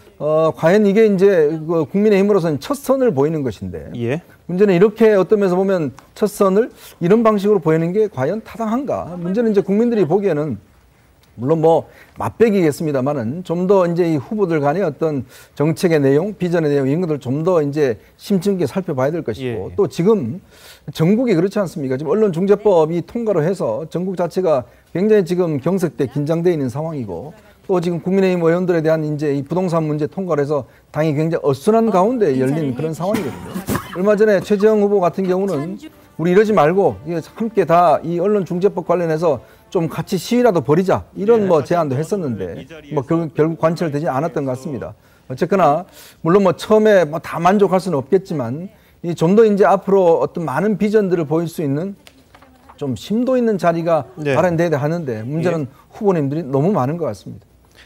D: 과연 이게 이제 그 국민의힘으로서는 첫 선을 보이는 것인데 문제는 이렇게 어떤 면에서 보면 첫 선을 이런 방식으로 보이는 게 과연 타당한가? 문제는 이제 국민들이 보기에는 물론 뭐 맛배기겠습니다만은 좀 더 이제 이 후보들 간의 어떤 정책의 내용, 비전의 내용 이런 것들 좀 더 이제 심층하게 살펴봐야 될 것이고 또 지금 전국이 그렇지 않습니까? 지금 언론중재법이 통과로 해서 전국 자체가 굉장히 지금 경색돼 긴장돼 있는 상황이고 또 지금 국민의힘 의원들에 대한 이제 이 부동산 문제 통과를 해서 당이 굉장히 어수선한 가운데 열린 그런 상황이거든요. 얼마 전에 최재형 후보 같은 경우는 우리 이러지 말고 함께 다 이 언론중재법 관련해서 좀 같이 시위라도 벌이자 이런 뭐 제안도 했었는데 뭐 결국 관철되지 않았던 것 같습니다. 어쨌거나 물론 뭐 처음에 뭐 다 만족할 수는 없겠지만 좀 더 이제 앞으로 어떤 많은 비전들을 보일 수 있는 좀 심도 있는 자리가 마련돼야 하는데 문제는 후보님들이 너무 많은 것 같습니다.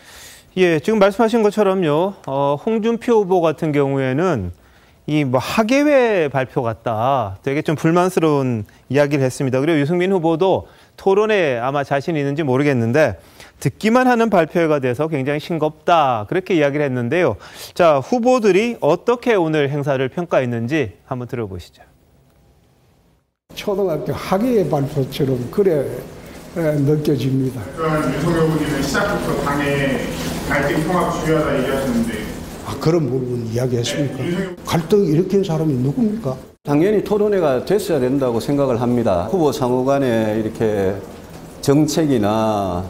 A: 예, 지금 말씀하신 것처럼요. 홍준표 후보 같은 경우에는 이 뭐 하계회 발표 같다. 되게 좀 불만스러운 이야기를 했습니다. 그리고 유승민 후보도 토론에 아마 자신이 있는지 모르겠는데 듣기만 하는 발표가 돼서 굉장히 싱겁다. 그렇게 이야기를 했는데요. 자, 후보들이 어떻게 오늘 행사를 평가했는지 한번 들어보시죠.
N: 초등학교 학예의 발표처럼 그래 느껴집니다.
Q: 윤석열 후보님은 시작부터 당의 갈등 통합 중요하다 얘기하셨는데
N: 그런 부분 이야기했습니까? 갈등 일으킨 사람이 누굽니까?
P: 당연히 토론회가 됐어야 된다고 생각을 합니다. 후보 상호 간에 이렇게 정책이나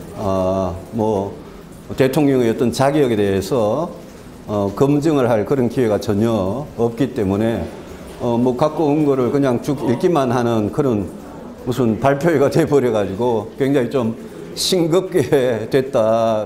P: 뭐 대통령의 어떤 자격에 대해서 검증을 할 그런 기회가 전혀 없기 때문에 뭐 갖고 온 거를 그냥 쭉 읽기만 하는 그런 무슨 발표회가 돼버려가지고 굉장히 좀 싱겁게 됐다.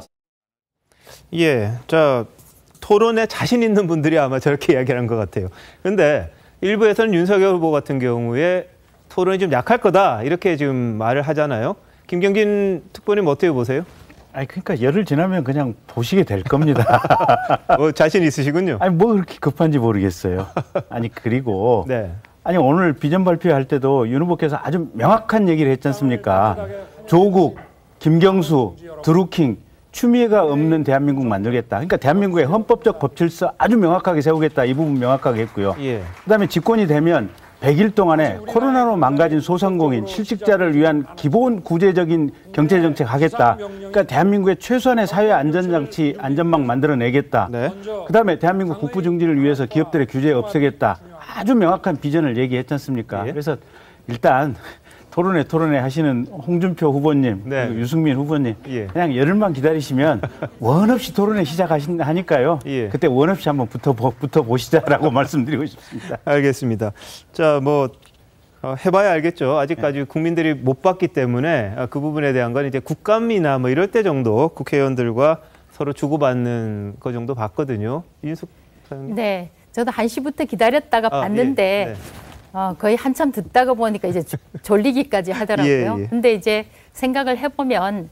A: 예, 자 토론에 자신 있는 분들이 아마 저렇게 이야기한 것 같아요. 그런데 일부에서는 윤석열 후보 같은 경우에 토론이 좀 약할 거다 이렇게 지금 말을 하잖아요. 김경진 특보님 어떻게 보세요?
L: 아니 그러니까 열흘 지나면 그냥 보시게 될 겁니다.
A: 자신 있으시군요.
L: 아니 뭐 그렇게 급한지 모르겠어요. 아니 그리고 아니 오늘 비전 발표할 때도 윤 후보께서 아주 명확한 얘기를 했지 않습니까? 조국, 김경수, 드루킹 추미애가 없는 대한민국 만들겠다. 그러니까 대한민국의 헌법적 법질서 아주 명확하게 세우겠다. 이 부분 명확하게 했고요. 그다음에 집권이 되면 100일 동안에 코로나로 망가진 소상공인, 실직자를 위한 기본 구제적인 경제정책 하겠다. 그러니까 대한민국의 최소한의 사회 안전장치, 안전망 만들어내겠다. 그다음에 대한민국 국부증진을 위해서 기업들의 규제 없애겠다. 아주 명확한 비전을 얘기했지 않습니까? 그래서 일단 토론회 하시는 홍준표 후보님, 그리고 유승민 후보님 그냥 열흘만 기다리시면 원 없이 토론회 시작하니까요. 그때 원 없이 한번 붙어 보시자라고 말씀드리고 싶습니다.
A: 알겠습니다. 자, 뭐 해봐야 알겠죠. 아직까지 국민들이 못 봤기 때문에 그 부분에 대한 건 이제 국감이나 뭐 이럴 때 정도 국회의원들과 서로 주고받는 그 정도 봤거든요. 윤숙 사장님.
E: 네, 저도 1시부터 기다렸다가 봤는데. 거의 한참 듣다가 보니까 이제 졸리기까지 하더라고요. 근데 이제 생각을 해보면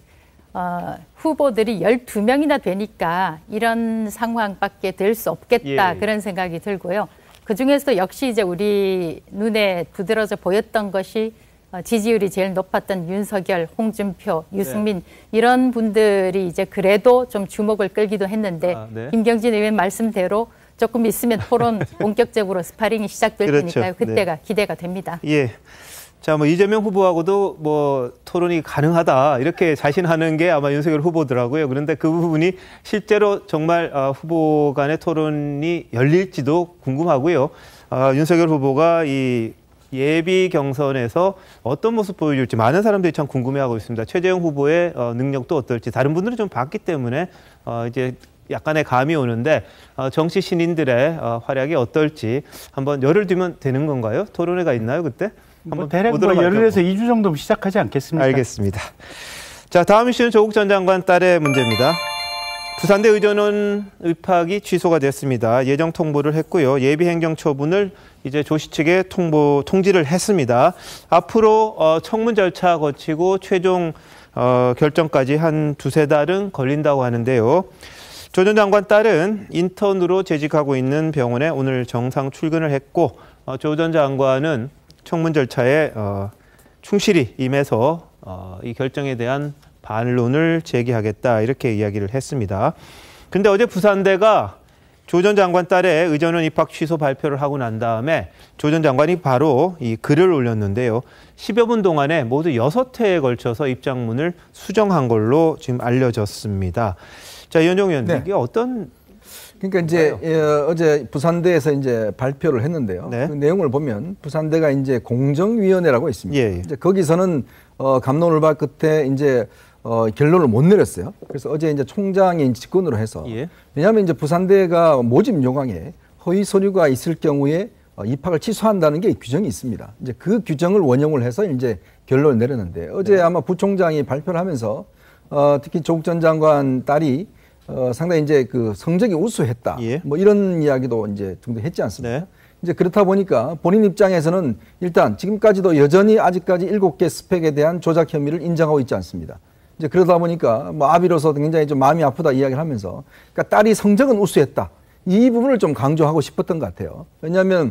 E: 후보들이 12명이나 되니까 이런 상황밖에 될 수 없겠다 그런 생각이 들고요. 그중에서도 역시 이제 우리 눈에 두드러져 보였던 것이 지지율이 제일 높았던 윤석열, 홍준표, 유승민 이런 분들이 이제 그래도 좀 주목을 끌기도 했는데 김경진 의원 말씀대로 조금 있으면 토론 본격적으로 스파링이 시작될 테니까요. 그때가 기대가 됩니다.
A: 예. 자, 뭐 이재명 후보하고도 뭐 토론이 가능하다 이렇게 자신하는 게 아마 윤석열 후보더라고요. 그런데 그 부분이 실제로 정말 후보 간의 토론이 열릴지도 궁금하고요. 윤석열 후보가 이 예비 경선에서 어떤 모습 보여줄지 많은 사람들이 참 궁금해하고 있습니다. 최재형 후보의 능력도 어떨지 다른 분들은 좀 봤기 때문에 이제 약간의 감이 오는데 정치 신인들의 활약이 어떨지 한번 열을 두면 되는 건가요? 토론회가 있나요 그때? 한번
L: 대략 열흘에서 2주 정도면 시작하지 않겠습니까?
A: 알겠습니다. 자, 다음 이슈는 조국 전 장관 딸의 문제입니다. 부산대 의전원 입학이 취소가 됐습니다. 예정 통보를 했고요. 예비 행정 처분을 이제 조씨 측에 통지를 했습니다. 앞으로 청문 절차 거치고 최종 결정까지 한 두세 달은 걸린다고 하는데요. 조 전 장관 딸은 인턴으로 재직하고 있는 병원에 오늘 정상 출근을 했고 조 전 장관은 청문 절차에 충실히 임해서 이 결정에 대한 반론을 제기하겠다 이렇게 이야기를 했습니다. 근데 어제 부산대가 조 전 장관 딸의 의전원 입학 취소 발표를 하고 난 다음에 조 전 장관이 바로 이 글을 올렸는데요. 10여 분 동안에 모두 6회에 걸쳐서 입장문을 수정한 걸로 지금 알려졌습니다. 자, 이현종 의원님, 이게 어떤
D: 그러니까 이제 어제 부산대에서 이제 발표를 했는데요. 그 내용을 보면 부산대가 이제 공정위원회라고 있습니다. 이제 거기서는 갑론을박 끝에 이제 결론을 못 내렸어요. 그래서 어제 이제 총장이 직권으로 해서 왜냐하면 이제 부산대가 모집 요강에 허위 서류가 있을 경우에 입학을 취소한다는 게 규정이 있습니다. 이제 그 규정을 원용을 해서 이제 결론을 내렸는데 어제 아마 부총장이 발표를 하면서 특히 조국 전 장관 딸이 상당히 이제 그 성적이 우수했다. 뭐 이런 이야기도 이제 등등 했지 않습니까? 이제 그렇다 보니까 본인 입장에서는 일단 지금까지도 여전히 아직까지 7개 스펙에 대한 조작 혐의를 인정하고 있지 않습니다. 이제 그러다 보니까 뭐 아비로서 굉장히 좀 마음이 아프다 이야기를 하면서 그러니까 딸이 성적은 우수했다. 이 부분을 좀 강조하고 싶었던 것 같아요. 왜냐하면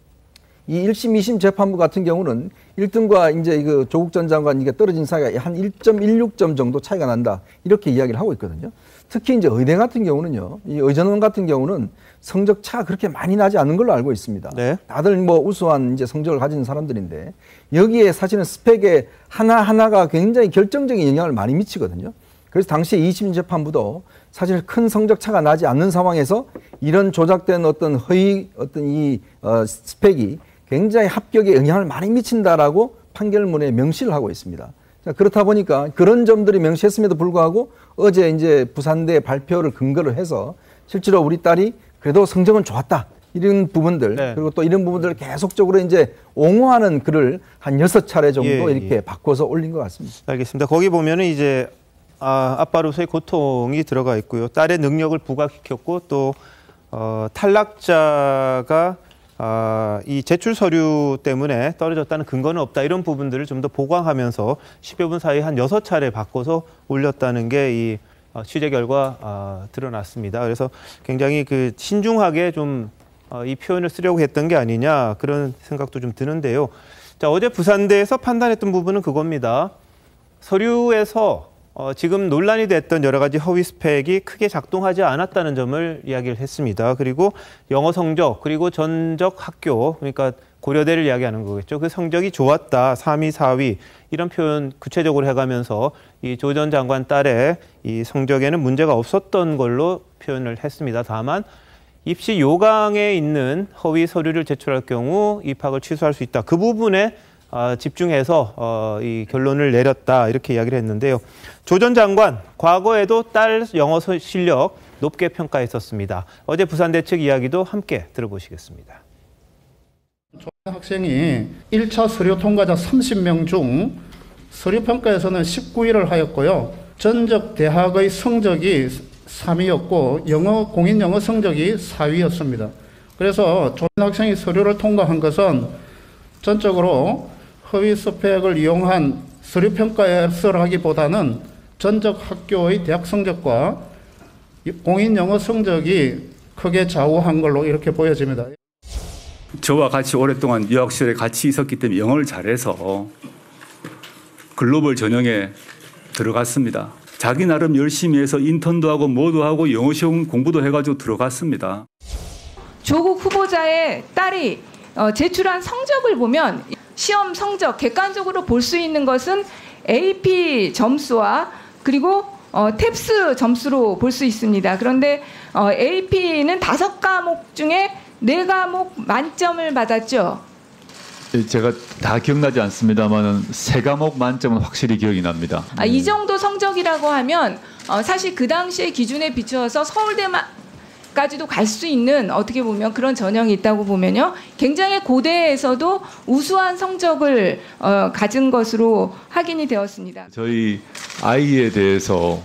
D: 이 1심, 2심 재판부 같은 경우는 1등과 이제 그 조국 전 장관 이게 떨어진 사이가 한 1.16점 정도 차이가 난다. 이렇게 이야기를 하고 있거든요. 특히 이제 의대 같은 경우는요, 이 의전원 같은 경우는 성적 차가 그렇게 많이 나지 않는 걸로 알고 있습니다. 다들 뭐 우수한 이제 성적을 가진 사람들인데 여기에 사실은 스펙의 하나하나가 굉장히 결정적인 영향을 많이 미치거든요. 그래서 당시 2심 재판부도 사실 큰 성적 차가 나지 않는 상황에서 이런 조작된 어떤 허위 어떤 이 스펙이 굉장히 합격에 영향을 많이 미친다라고 판결문에 명시를 하고 있습니다. 자, 그렇다 보니까 그런 점들이 명시했음에도 불구하고 어제 이제 부산대 발표를 근거로 해서 실제로 우리 딸이 그래도 성적은 좋았다. 이런 부분들 그리고 또 이런 부분들을 계속적으로 이제 옹호하는 글을 한 6차례 정도 이렇게 바꿔서 올린 것 같습니다.
A: 알겠습니다. 거기 보면은 이제 아빠로서의 고통이 들어가 있고요. 딸의 능력을 부각시켰고 또 탈락자가 이 제출 서류 때문에 떨어졌다는 근거는 없다. 이런 부분들을 좀 더 보강하면서 10여 분 사이에 한 6차례 바꿔서 올렸다는 게 이 취재 결과 드러났습니다. 그래서 굉장히 그 신중하게 좀 이 표현을 쓰려고 했던 게 아니냐 그런 생각도 좀 드는데요. 자, 어제 부산대에서 판단했던 부분은 그겁니다. 서류에서 지금 논란이 됐던 여러 가지 허위 스펙이 크게 작동하지 않았다는 점을 이야기를 했습니다. 그리고 영어 성적, 그리고 전적 학교, 그러니까 고려대를 이야기하는 거겠죠. 그 성적이 좋았다, 3위, 4위 이런 표현 구체적으로 해가면서 이 조 전 장관 딸의 이 성적에는 문제가 없었던 걸로 표현을 했습니다. 다만 입시 요강에 있는 허위 서류를 제출할 경우 입학을 취소할 수 있다. 그 부분에 집중해서 이 결론을 내렸다 이렇게 이야기를 했는데요. 조 전 장관 과거에도 딸 영어 실력 높게 평가했었습니다. 어제 부산대 측 이야기도 함께 들어보시겠습니다.
R: 조 학생이 1차 서류 통과자 30명 중 서류 평가에서는 19위를 하였고요. 전적 대학의 성적이 3위였고 공인 영어 성적이 4위였습니다. 그래서 조 학생이 서류를 통과한 것은 전적으로 허위 스펙을 이용한 서류 평가에서라기보다는 전적 학교의 대학 성적과 공인 영어 성적이 크게 좌우한 걸로 이렇게 보여집니다.
S: 저와 같이 오랫동안 유학 시절에 같이 있었기 때문에 영어를 잘해서 글로벌 전형에 들어갔습니다. 자기 나름 열심히 해서 인턴도 하고 뭐도 하고 영어 시험 공부도 해가지고 들어갔습니다.
T: 조국 후보자의 딸이 제출한 성적을 보면 시험 성적 객관적으로 볼 수 있는 것은 AP 점수와 그리고 탭스 점수로 볼 수 있습니다. 그런데 AP는 5과목 중에 4과목 만점을 받았죠.
U: 제가 다 기억나지 않습니다만 3과목 만점은 확실히 기억이 납니다.
T: 이 정도 성적이라고 하면 사실 그 당시의 기준에 비추어서 서울대까지도 갈 수 있는 어떻게 보면 그런 전형이 있다고 보면요. 굉장히 고대에서도 우수한 성적을 가진 것으로 확인이 되었습니다.
U: 저희 아이에 대해서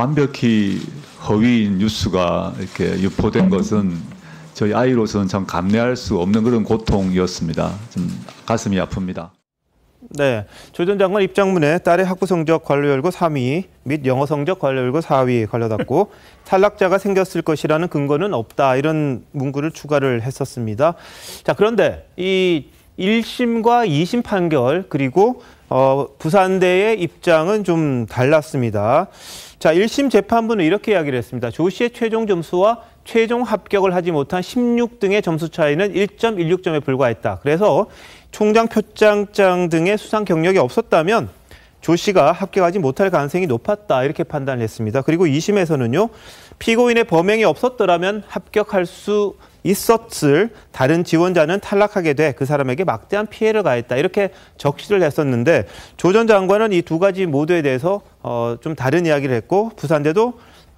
U: 완벽히 허위 뉴스가 이렇게 유포된 것은 저희 아이로서는 참 감내할 수 없는 그런 고통이었습니다. 좀 가슴이 아픕니다.
A: 네, 조 전 장관 입장문에 딸의 학부 성적 관료 열고 3위 및 영어 성적 관료 열고 4위 관료받고 탈락자가 생겼을 것이라는 근거는 없다, 이런 문구를 추가를 했었습니다. 자, 그런데 이 1심과 2심 판결 그리고 부산대의 입장은 좀 달랐습니다. 자, 1심 재판부는 이렇게 이야기를 했습니다. 조 씨의 최종 점수와 최종 합격을 하지 못한 16등의 점수 차이는 1.16점에 불과했다. 그래서 총장 표창장 등의 수상 경력이 없었다면 조 씨가 합격하지 못할 가능성이 높았다, 이렇게 판단을 했습니다. 그리고 2심에서는요. 피고인의 범행이 없었더라면 합격할 수 있었을 다른 지원자는 탈락하게 돼 그 사람에게 막대한 피해를 가했다, 이렇게 적시를 했었는데 조 전 장관은 이 두 가지 모두에 대해서 좀 다른 이야기를 했고 부산대도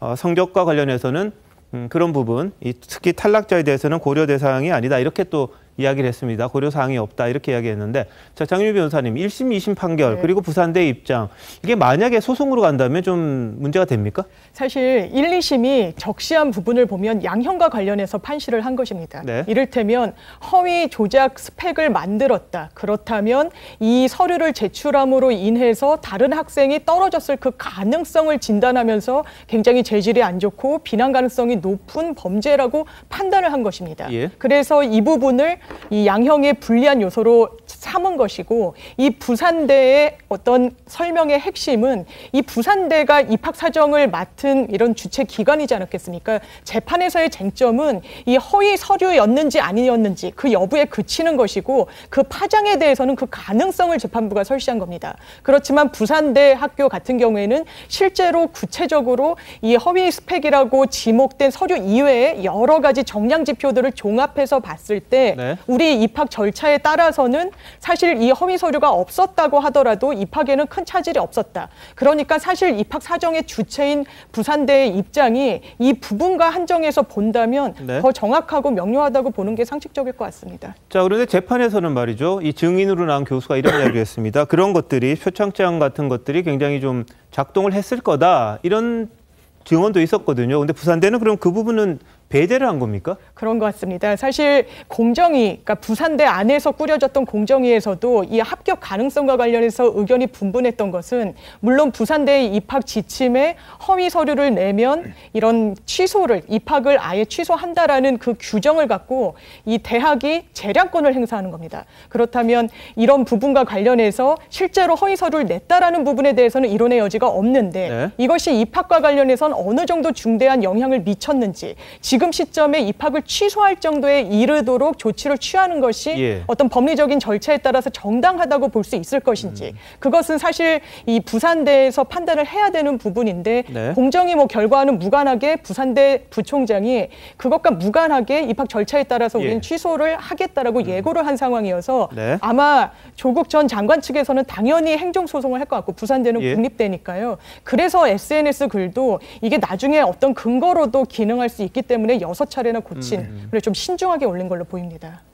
A: 성적과 관련해서는 그런 부분, 특히 탈락자에 대해서는 고려 대상이 아니다, 이렇게 또 이야기를 했습니다. 고려사항이 없다, 이렇게 이야기했는데, 자, 장윤희 변호사님, 1심, 2심 판결, 그리고 부산대의 입장, 이게 만약에 소송으로 간다면 좀 문제가 됩니까?
K: 사실 1, 2심이 적시한 부분을 보면 양형과 관련해서 판시를 한 것입니다. 네. 이를테면 허위 조작 스펙을 만들었다. 그렇다면 이 서류를 제출함으로 인해서 다른 학생이 떨어졌을 그 가능성을 진단하면서 굉장히 재질이 안 좋고 비난 가능성이 높은 범죄라고 판단을 한 것입니다. 예. 그래서 이 부분을 이 양형의 불리한 요소로 삼은 것이고, 이 부산대의 어떤 설명의 핵심은 이 부산대가 입학 사정을 맡은 이런 주체 기관이지 않았겠습니까? 재판에서의 쟁점은 이 허위 서류였는지 아니었는지 그 여부에 그치는 것이고, 그 파장에 대해서는 그 가능성을 재판부가 설시한 겁니다. 그렇지만 부산대 학교 같은 경우에는 실제로 구체적으로 이 허위 스펙이라고 지목된 서류 이외에 여러 가지 정량 지표들을 종합해서 봤을 때 네. 우리 입학 절차에 따라서는 사실 이 허위 서류가 없었다고 하더라도 입학에는 큰 차질이 없었다. 그러니까 사실 입학 사정의 주체인 부산대의 입장이 이 부분과 한정해서 본다면 네. 더 정확하고 명료하다고 보는 게 상식적일 것 같습니다.
A: 자, 그런데 재판에서는 말이죠. 이 증인으로 나온 교수가 이런 이야기를 했습니다. 그런 것들이 표창장 같은 것들이 굉장히 좀 작동을 했을 거다, 이런 증언도 있었거든요. 근데 부산대는 그럼 그 부분은 배제를 한 겁니까?
K: 그런 것 같습니다. 사실 공정위, 그러니까 부산대 안에서 꾸려졌던 공정위에서도 이 합격 가능성과 관련해서 의견이 분분했던 것은, 물론 부산대의 입학 지침에 허위 서류를 내면 이런 취소를, 입학을 아예 취소한다라는 그 규정을 갖고 이 대학이 재량권을 행사하는 겁니다. 그렇다면 이런 부분과 관련해서 실제로 허위 서류를 냈다라는 부분에 대해서는 이론의 여지가 없는데 네. 이것이 입학과 관련해서는 어느 정도 중대한 영향을 미쳤는지, 지금 시점에 입학을 취소할 정도에 이르도록 조치를 취하는 것이 예. 어떤 법리적인 절차에 따라서 정당하다고 볼 수 있을 것인지, 그것은 사실 이 부산대에서 판단을 해야 되는 부분인데 네. 공정위 결과와는 무관하게 부산대 부총장이 그것과 무관하게 입학 절차에 따라서 우리는 취소를 하겠다라고 예고를 한 상황이어서 네. 아마 조국 전 장관 측에서는 당연히 행정소송을 할 것 같고 부산대는 예. 국립대니까요. 그래서 SNS 글도 이게 나중에 어떤 근거로도 기능할 수 있기 때문에 6차례나 고친, 그래서 좀 신중하게 올린 걸로 보입니다.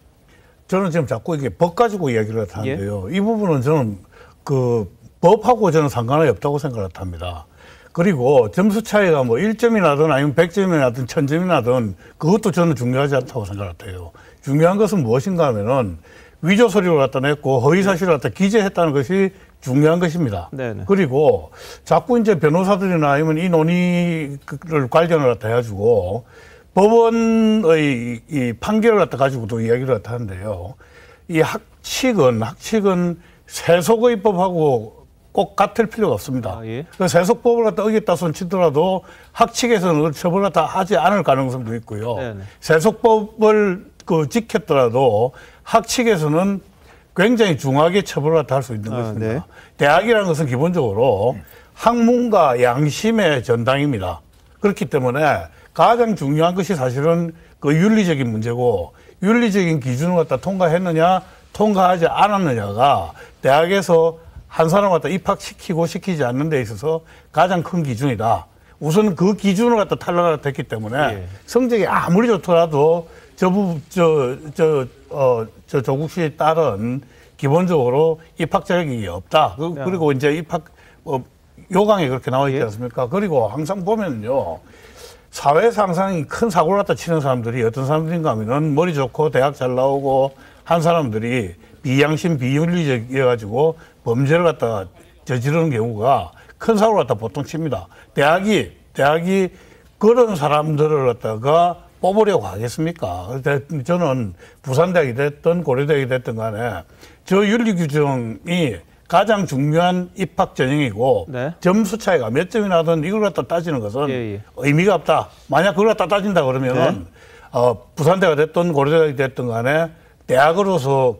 H: 저는 지금 자꾸 이게 법 가지고 이야기를 하는데요. 예? 이 부분은 저는 그 법하고 저는 상관이 없다고 생각을 합니다. 그리고 점수 차이가 1점이 나든 아니면 100점이 나든 1000점이 나든 그것도 저는 중요하지 않다고 생각해요. 중요한 것은 무엇인가 하면은 위조 서류를 갖다 냈고 허위 사실을 갖다 기재했다는 것이 중요한 것입니다. 네네. 그리고 자꾸 이제 변호사들이나 아니면 이 논의를 관련을 갖다 해가지고 법원의 이 판결을 갖다 가지고도 이야기를 갖다 하는데요. 이 학칙은 세속의법하고 꼭 같을 필요가 없습니다. 예. 그 세속법을 갖다 어겼다 손치더라도 학칙에서는 처벌을 갖다 하지 않을 가능성도 있고요. 네네. 세속법을 지켰더라도 학칙에서는 굉장히 중하게 처벌을 할 수 있는 것입니다. 네. 대학이라는 것은 기본적으로 학문과 양심의 전당입니다. 그렇기 때문에 가장 중요한 것이 사실은 그 윤리적인 문제고, 윤리적인 기준을 갖다 통과했느냐 통과하지 않았느냐가 대학에서 한 사람 갖다 입학시키고 시키지 않는 데 있어서 가장 큰 기준이다. 우선 그 기준을 갖다 탈락을 됐기 때문에 성적이 아무리 좋더라도 조국 씨의 딸은 기본적으로 입학 자격이 없다. 그리고 이제 입학 요강에 그렇게 나와 있지 않습니까? 그리고 항상 보면요. 사회에서 항상 큰 사고를 갖다 치는 사람들이 어떤 사람들인가 하면은 머리 좋고 대학 잘 나오고 한 사람들이 비양심 비윤리적이어가지고 범죄를 갖다가 저지르는 경우가 큰 사고를 갖다 보통 칩니다. 대학이 그런 사람들을 갖다가 뽑으려고 하겠습니까? 저는 부산대학이 됐든 고려대학이 됐든 간에 저 윤리 규정이 가장 중요한 입학 전형이고 점수 차이가 몇 점이 나든 이걸 갖다 따지는 것은 의미가 없다. 만약 그걸 갖다 따진다 그러면은 부산대가 됐든 고려대학이 됐든 간에 대학으로서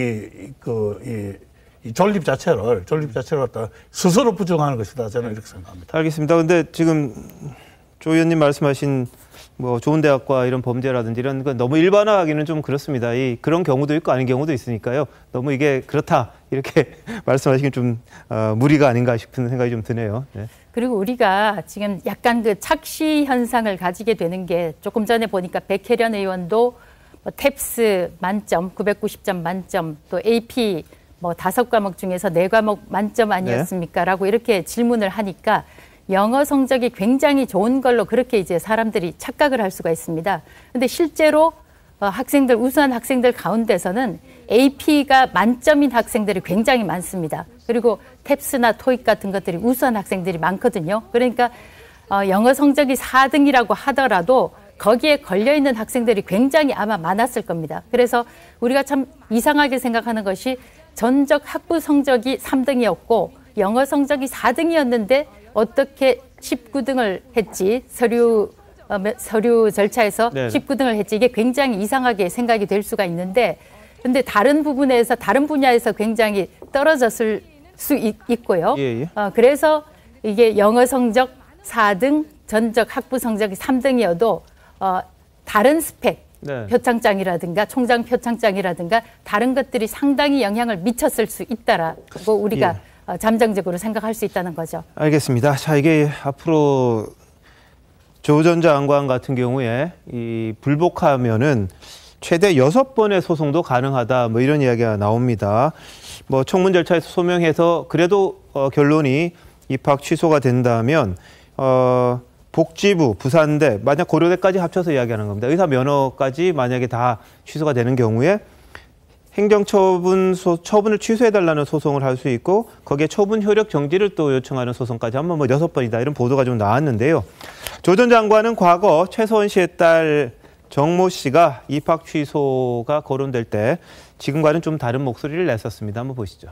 H: 이 존립 자체를 갖다 스스로 부정하는 것이다. 저는 이렇게 생각합니다.
A: 알겠습니다. 근데 지금 조 의원님 말씀하신 뭐 좋은 대학과 이런 범죄라든지 이런 건 너무 일반화하기는 좀 그렇습니다. 그런 경우도 있고 아닌 경우도 있으니까요. 너무 이게 그렇다 이렇게 말씀하시긴 좀 무리가 아닌가 싶은 생각이 좀 드네요. 네.
E: 그리고 우리가 지금 약간 그 착시 현상을 가지게 되는 게 조금 전에 보니까 백혜련 의원도 탭스 만점, 990점 만점, 또 AP 5과목 중에서 4과목 만점 아니었습니까? 라고 이렇게 질문을 하니까 영어 성적이 굉장히 좋은 걸로 그렇게 이제 사람들이 착각을 할 수가 있습니다. 근데 실제로 우수한 학생들 가운데서는 AP가 만점인 학생들이 굉장히 많습니다. 그리고 탭스나 토익 같은 것들이 우수한 학생들이 많거든요. 그러니까 영어 성적이 4등이라고 하더라도 거기에 걸려있는 학생들이 굉장히 아마 많았을 겁니다. 그래서 우리가 참 이상하게 생각하는 것이 전적 학부 성적이 3등이었고 영어 성적이 4등이었는데 어떻게 19등을 했지, 서류 절차에서 19등을 했지, 이게 굉장히 이상하게 생각이 될 수가 있는데, 근데 다른 분야에서 굉장히 떨어졌을 수 있고요. 그래서 이게 영어 성적 4등, 전적 학부 성적이 3등이어도 다른 스펙, 표창장이라든가 총장 표창장이라든가 다른 것들이 상당히 영향을 미쳤을 수 있다라고 우리가 잠정적으로 생각할 수 있다는 거죠.
A: 알겠습니다. 자, 이게 앞으로 조 전 장관 같은 경우에 불복하면은 최대 6번의 소송도 가능하다. 뭐 이런 이야기가 나옵니다. 뭐 청문 절차에서 소명해서 그래도 결론이 입학 취소가 된다면 복지부, 부산대, 만약 고려대까지 합쳐서 이야기하는 겁니다. 의사 면허까지 만약에 다 취소가 되는 경우에 처분을 취소해달라는 소송을 할 수 있고 거기에 처분 효력 정지를 또 요청하는 소송까지 한번 6번이다 이런 보도가 좀 나왔는데요. 조 전 장관은 과거 최서원 씨의 딸 정모 씨가 입학 취소가 거론될 때 지금과는 좀 다른 목소리를 냈었습니다. 한번 보시죠.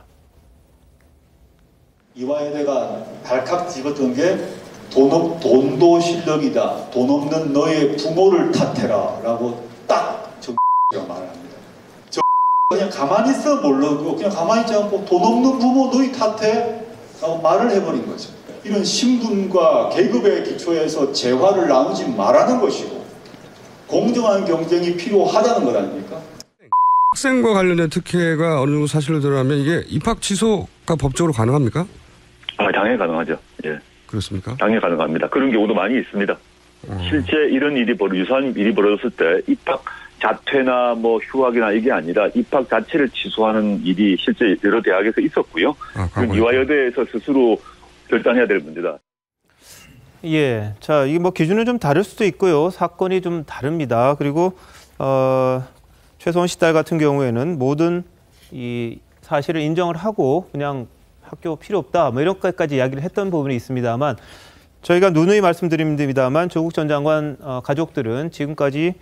C: 이화여대가 발칵 집었던 게 돈도 실력이다. 돈 없는 너의 부모를 탓해라 라고 딱 정가 말을 합니다. 그냥 가만히 있어 모르고 그냥 가만히 있지 않고 돈 없는 부모 너희 탓해? 라고 말을 해버린 거죠. 이런 신분과 계급의 기초에서 재화를 나누지 말라는 것이고 공정한 경쟁이 필요하다는 것 아닙니까?
V: 학생과 관련된 특혜가 어느 정도 사실로 드러나면 이게 입학 취소가 법적으로 가능합니까?
W: 당연히 가능하죠. 예.
V: 그렇습니까?
W: 당연히 가능합니다. 그런 경우도 많이 있습니다. 실제 이런 유사한 일이 벌어졌을 때 입학 자퇴나 휴학이나 이게 아니라 입학 자체를 취소하는 일이 실제 여러 대학에서 있었고요. 이화여대에서 스스로 결단해야 될 문제다.
A: 예, 자 이게 기준은 좀 다를 수도 있고요. 사건이 좀 다릅니다. 그리고 최서원 씨 딸 같은 경우에는 모든 이 사실을 인정을 하고 그냥 학교 필요 없다 뭐 이렇게까지 이야기를 했던 부분이 있습니다만 저희가 누누이 말씀드립니다만 조국 전 장관 가족들은 지금까지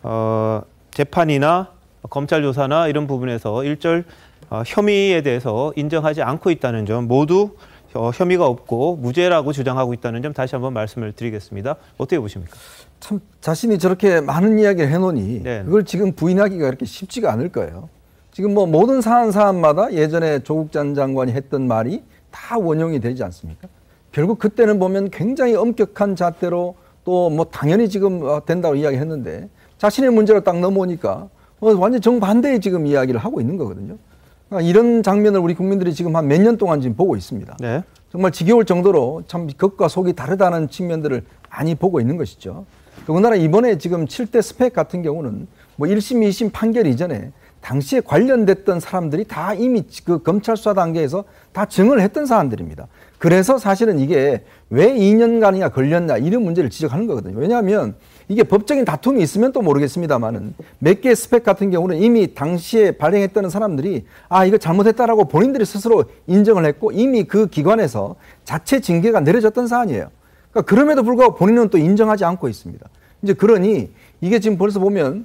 A: 재판이나 검찰 조사나 이런 부분에서 일절 혐의에 대해서 인정하지 않고 있다는 점 모두 혐의가 없고 무죄라고 주장하고 있다는 점 다시 한번 말씀을 드리겠습니다. 어떻게 보십니까?
D: 참 자신이 저렇게 많은 이야기를 해놓으니 그걸 지금 부인하기가 그렇게 쉽지가 않을 거예요. 지금 모든 사안마다 예전에 조국 전 장관이 했던 말이 다 원용이 되지 않습니까? 결국 그때는 보면 굉장히 엄격한 잣대로 또 당연히 지금 된다고 이야기했는데 자신의 문제로 딱 넘어오니까 완전 정반대의 지금 이야기를 하고 있는 거거든요. 그러니까 이런 장면을 우리 국민들이 지금 한 몇 년 동안 지금 보고 있습니다.
A: 네.
D: 정말 지겨울 정도로 참 겉과 속이 다르다는 측면들을 많이 보고 있는 것이죠. 더군다나 이번에 지금 7대 스펙 같은 경우는 뭐 1심, 2심 판결 이전에 당시에 관련됐던 사람들이 다 이미 그 검찰 수사 단계에서 다 증언을 했던 사안들입니다. 그래서 사실은 이게 왜 2년간이나 걸렸냐 이런 문제를 지적하는 거거든요. 왜냐하면 이게 법적인 다툼이 있으면 또 모르겠습니다만은 몇 개의 스펙 같은 경우는 이미 당시에 발행했던 사람들이 아 이거 잘못했다라고 본인들이 스스로 인정을 했고 이미 그 기관에서 자체 징계가 내려졌던 사안이에요. 그러니까 그럼에도 불구하고 본인은 또 인정하지 않고 있습니다. 이제 그러니 이게 지금 벌써 보면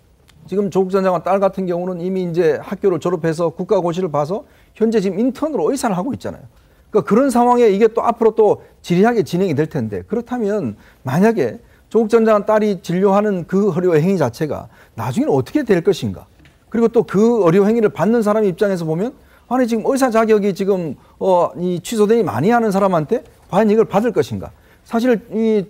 D: 지금 조국 전 장관 딸 같은 경우는 이미 이제 학교를 졸업해서 국가고시를 봐서 현재 지금 인턴으로 의사를 하고 있잖아요. 그러니까 그런 상황에 이게 또 앞으로 또 지리하게 진행이 될 텐데 그렇다면 만약에 조국 전 장관 딸이 진료하는 그 의료 행위 자체가 나중에는 어떻게 될 것인가? 그리고 또 그 의료 행위를 받는 사람 입장에서 보면 아니 지금 의사 자격이 지금 이 취소되니 많이 하는 사람한테 과연 이걸 받을 것인가? 사실 이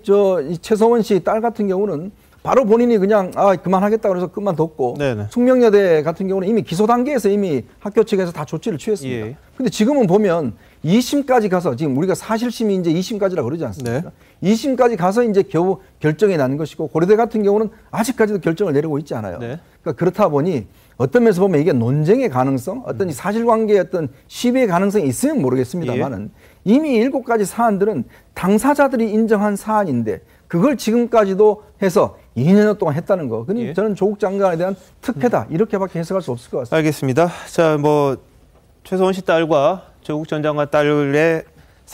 D: 최서원 씨 딸 같은 경우는 바로 본인이 그냥 그만하겠다 그래서 그만뒀고 숙명여대 같은 경우는 이미 기소 단계에서 이미 학교 측에서 다 조치를 취했습니다. 예. 근데 지금은 보면 2심까지 가서 지금 우리가 사실심이 이제 2심까지라고 그러지 않습니까? 네. 2심까지 가서 이제 겨우 결정이 난 것이고 고려대 같은 경우는 아직까지도 결정을 내리고 있지 않아요. 네. 그러니까 그렇다 보니 어떤 면에서 보면 이게 논쟁의 가능성, 어떤 이 사실관계의 어떤 시비의 가능성이 있으면 모르겠습니다만은 이미 7가지 사안들은 당사자들이 인정한 사안인데 그걸 지금까지도 해서 2년 동안 했다는 거. 그러니 저는 조국 장관에 대한 특혜다. 이렇게밖에 해석할 수 없을 것 같습니다.
A: 알겠습니다. 자, 뭐 최서원 씨 딸과 조국 전 장관 딸의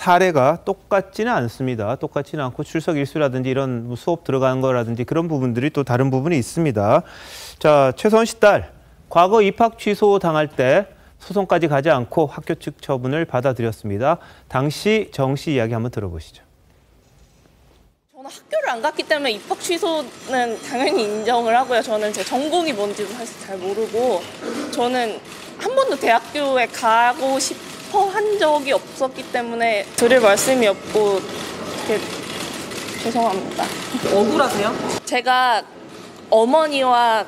A: 사례가 똑같지는 않습니다. 똑같지는 않고 출석 일수라든지 이런 수업 들어가는 거라든지 그런 부분들이 또 다른 부분이 있습니다. 자, 최서원 씨 딸, 과거 입학 취소 당할 때 소송까지 가지 않고 학교 측 처분을 받아들였습니다. 당시 정 씨 이야기 한번 들어보시죠.
B: 저는 학교를 안 갔기 때문에 입학 취소는 당연히 인정을 하고요. 저는 제 전공이 뭔지도 사실 잘 모르고 저는 한 번도 대학교에 가고 싶어 한 적이 없었기 때문에 드릴 말씀이 없고 되게 죄송합니다.
G: 억울하세요?
B: 제가 어머니와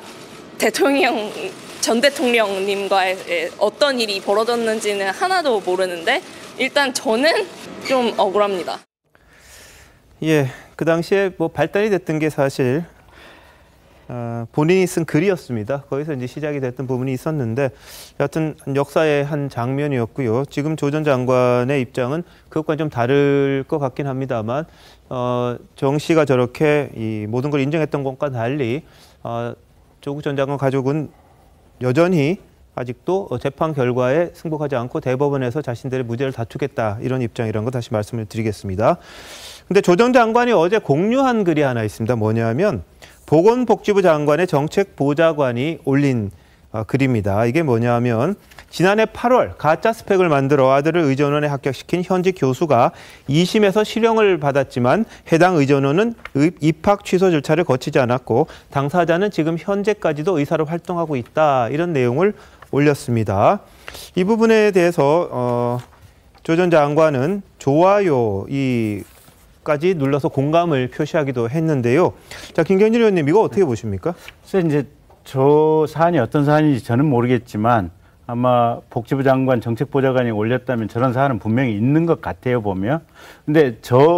B: 전 대통령님과의 어떤 일이 벌어졌는지는 하나도 모르는데 일단 저는 좀 억울합니다.
A: 예, 그 당시에 뭐 발단이 됐던 게 사실 본인이 쓴 글이었습니다. 거기서 이제 시작이 됐던 부분이 있었는데 여하튼 역사의 한 장면이었고요. 지금 조 전 장관의 입장은 그것과 좀 다를 것 같긴 합니다만 정 씨가 저렇게 이 모든 걸 인정했던 것과 달리 조국 전 장관 가족은 여전히 아직도 재판 결과에 승복하지 않고 대법원에서 자신들의 무죄를 다투겠다 이런 입장이라는 거 다시 말씀을 드리겠습니다. 근데 조 전 장관이 어제 공유한 글이 하나 있습니다. 뭐냐면 보건복지부 장관의 정책보좌관이 올린 글입니다. 이게 뭐냐면 지난해 8월 가짜 스펙을 만들어 아들을 의전원에 합격시킨 현직 교수가 2심에서 실형을 받았지만 해당 의전원은 입학 취소 절차를 거치지 않았고 당사자는 지금 현재까지도 의사로 활동하고 있다. 이런 내용을 올렸습니다. 이 부분에 대해서 조 전 장관은 좋아요 까지 눌러서 공감을 표시하기도 했는데요. 자, 김경진 의원님 이거 어떻게 보십니까?
L: 그래서 이제 저 사안이 어떤 사안인지 저는 모르겠지만 아마 복지부 장관 정책보좌관이 올렸다면 저런 사안은 분명히 있는 것 같아요 보면. 근데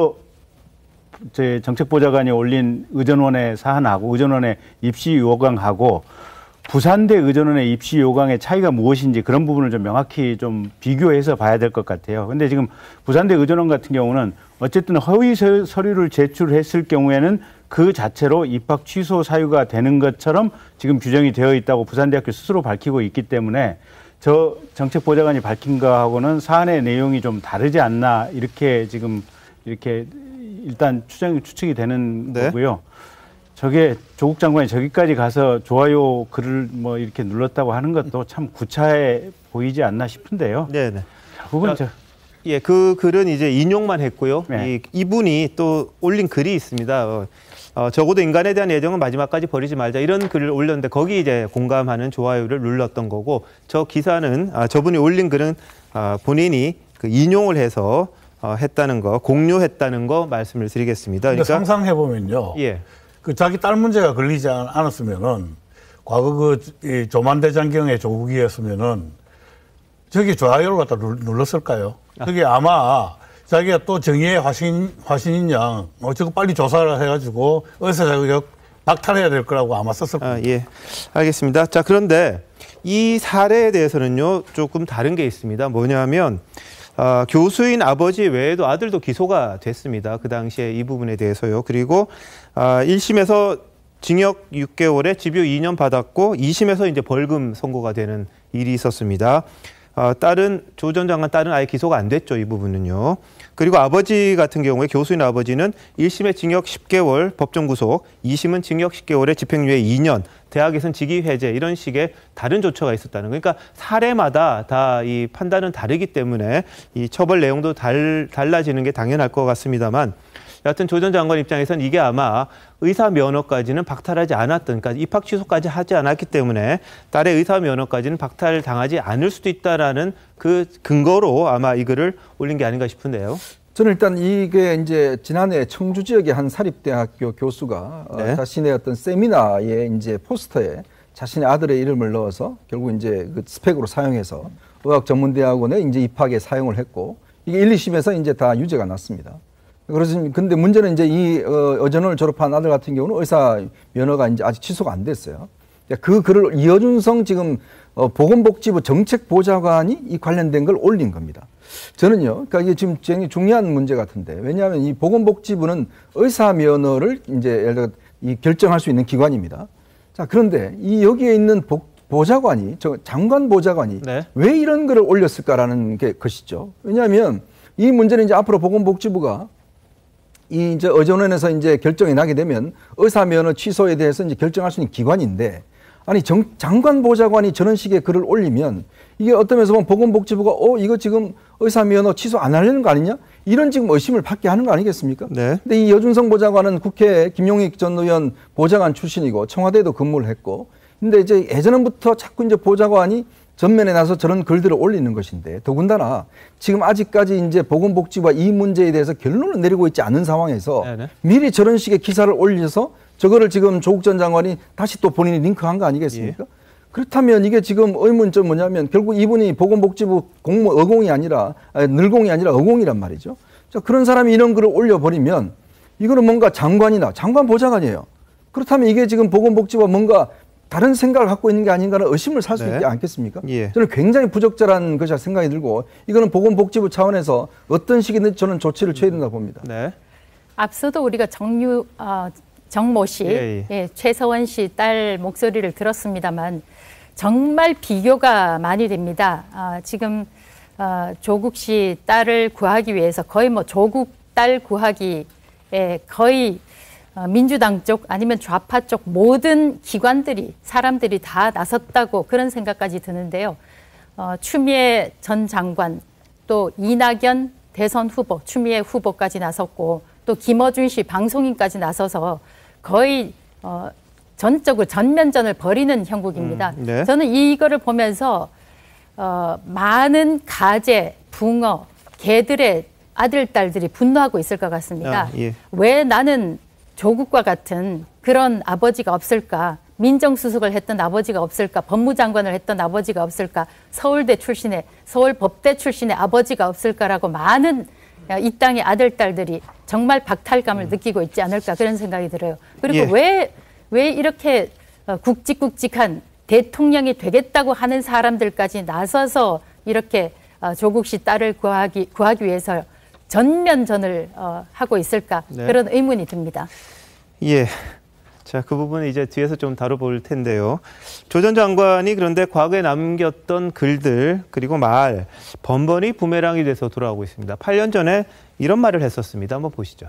L: 제 정책보좌관이 올린 의전원의 사안하고 의전원의 입시 요강하고 부산대 의전원의 입시 요강의 차이가 무엇인지 그런 부분을 좀 명확히 좀 비교해서 봐야 될 것 같아요. 근데 지금 부산대 의전원 같은 경우는 어쨌든 허위 서류를 제출했을 경우에는 그 자체로 입학 취소 사유가 되는 것처럼 지금 규정이 되어 있다고 부산대학교 스스로 밝히고 있기 때문에 저 정책보좌관이 밝힌 거하고는 사안의 내용이 좀 다르지 않나 이렇게 지금 이렇게 일단 추측이 되는 거고요. 저게 조국 장관이 저기까지 가서 좋아요 글을 뭐 이렇게 눌렀다고 하는 것도 참 구차해 보이지 않나 싶은데요.
A: 네네.
L: 그건
A: 예, 그 글은 이제 인용만 했고요. 네. 이분이 또 올린 글이 있습니다. 적어도 인간에 대한 애정은 마지막까지 버리지 말자 이런 글을 올렸는데 거기 이제 공감하는 좋아요를 눌렀던 거고 저 기사는 저분이 올린 글은 본인이 그 인용을 해서 했다는 거, 공유했다는 거 말씀을 드리겠습니다.
H: 그러니까 상상해 보면요.
A: 예.
H: 그 자기 딸 문제가 걸리지 않았으면은 과거 그 조만대장경의 조국이었으면은 저기 좋아요를 갖다 눌렀을까요? 그게 아마 자기가 또 정의의 화신인 양, 저거 빨리 조사를 해가지고 의사 자격 박탈해야 될 거라고 아마 썼을 겁니다.
A: 예, 알겠습니다. 자, 그런데 이 사례에 대해서는요, 조금 다른 게 있습니다. 뭐냐면, 교수인 아버지 외에도 아들도 기소가 됐습니다. 그 당시에 이 부분에 대해서요. 그리고 1심에서 징역 6개월에 집유 2년 받았고 2심에서 이제 벌금 선고가 되는 일이 있었습니다. 딸은 조 전 장관 딸은 아예 기소가 안 됐죠. 이 부분은요. 그리고 아버지 같은 경우에 교수인 아버지는 1심에 징역 10개월 법정 구속, 2심은 징역 10개월에 집행유예 2년, 대학에서는 직위 해제 이런 식의 다른 조처가 있었다는 거예요. 그러니까 사례마다 다 이 판단은 다르기 때문에 이 처벌 내용도 달라지는 게 당연할 것 같습니다만 여하튼 조 전 장관 입장에서는 이게 아마 의사 면허까지는 박탈하지 않았던, 그러니까 입학 취소까지 하지 않았기 때문에 딸의 의사 면허까지는 박탈당하지 않을 수도 있다라는 그 근거로 아마 이 글을 올린 게 아닌가 싶은데요.
D: 저는 일단 이게 이제 지난해 청주 지역의 한 사립대학교 교수가
A: 네.
D: 자신의 어떤 세미나에 이제 포스터에 자신의 아들의 이름을 넣어서 결국 이제 그 스펙으로 사용해서 의학전문대학원에 이제 입학에 사용을 했고 이게 1, 2심에서 이제 다 유죄가 났습니다. 그래서 근데 문제는 이제 이 어전을 졸업한 아들 같은 경우는 의사 면허가 이제 아직 취소가 안 됐어요. 그 글을 이어준성 지금 보건복지부 정책보좌관이 이 관련된 걸 올린 겁니다. 저는요, 그러니까 이게 지금 굉장히 중요한 문제 같은데 왜냐하면 이 보건복지부는 의사 면허를 이제 예를 들어 이 결정할 수 있는 기관입니다. 자, 그런데 이 여기에 있는 보좌관이 장관 보좌관이
A: 네.
D: 왜 이런 글을 올렸을까라는 게 것이죠. 왜냐하면 이 문제는 이제 앞으로 보건복지부가 이 이제 의전원에서 이제 결정이 나게 되면 의사 면허 취소에 대해서 이제 결정할 수 있는 기관인데 아니 장관 보좌관이 저런 식의 글을 올리면 이게 어떤 면에서 보면 보건복지부가 이거 지금 의사 면허 취소 안 하려는 거 아니냐 이런 지금 의심을 받게 하는 거 아니겠습니까?
A: 네.
D: 근데 이 여준성 보좌관은 국회 김용익 전 의원 보좌관 출신이고 청와대에도 근무를 했고 근데 이제 예전부터 자꾸 이제 보좌관이 전면에 나서 저런 글들을 올리는 것인데 더군다나 지금 아직까지 이제 보건복지부가 이 문제에 대해서 결론을 내리고 있지 않은 상황에서
A: 네네.
D: 미리 저런 식의 기사를 올려서 저거를 지금 조국 전 장관이 다시 또 본인이 링크한 거 아니겠습니까? 예. 그렇다면 이게 지금 의문점 뭐냐면 결국 이분이 보건복지부 어공이 아니라 늘공이 아니라 어공이란 말이죠. 자, 그런 사람이 이런 글을 올려버리면 이거는 뭔가 장관 보좌관이에요. 그렇다면 이게 지금 보건복지부가 뭔가 다른 생각을 갖고 있는 게 아닌가는 의심을 살 수 있지 않겠습니까?
A: 예.
D: 저는 굉장히 부적절한 것이라 생각이 들고 이거는 보건복지부 차원에서 어떤 식이든 저는 조치를 취해야 된다고 봅니다.
A: 네.
E: 앞서도 우리가 정모 씨,
A: 예.
E: 최서원 씨 딸 목소리를 들었습니다만 정말 비교가 많이 됩니다. 지금 조국 씨 딸을 구하기 위해서 거의 뭐 조국 딸 구하기에 거의 민주당 쪽 아니면 좌파 쪽 모든 기관들이 사람들이 다 나섰다고 그런 생각까지 드는데요. 추미애 전 장관 또 이낙연 대선 후보 추미애 후보까지 나섰고 또 김어준 씨 방송인까지 나서서 거의 전적으로 전면전을 벌이는 형국입니다.
A: 네.
E: 저는 이거를 보면서 많은 가재, 붕어, 개들의 아들, 딸들이 분노하고 있을 것 같습니다.
A: 예.
E: 왜 나는 조국과 같은 그런 아버지가 없을까? 민정수석을 했던 아버지가 없을까? 법무장관을 했던 아버지가 없을까? 서울대 출신의, 서울법대 출신의 아버지가 없을까라고 많은 이 땅의 아들, 딸들이 정말 박탈감을 느끼고 있지 않을까 그런 생각이 들어요. 그리고 왜 이렇게 굵직굵직한 대통령이 되겠다고 하는 사람들까지 나서서 이렇게 조국 씨 딸을 구하기 위해서 전면전을 하고 있을까
A: 네.
E: 그런 의문이 듭니다.
A: 예. 자, 그 부분은 이제 뒤에서 좀 다뤄볼 텐데요. 조 전 장관이 그런데 과거에 남겼던 글들 그리고 말 번번이 부메랑이 돼서 돌아오고 있습니다. 8년 전에 이런 말을 했었습니다. 한번 보시죠.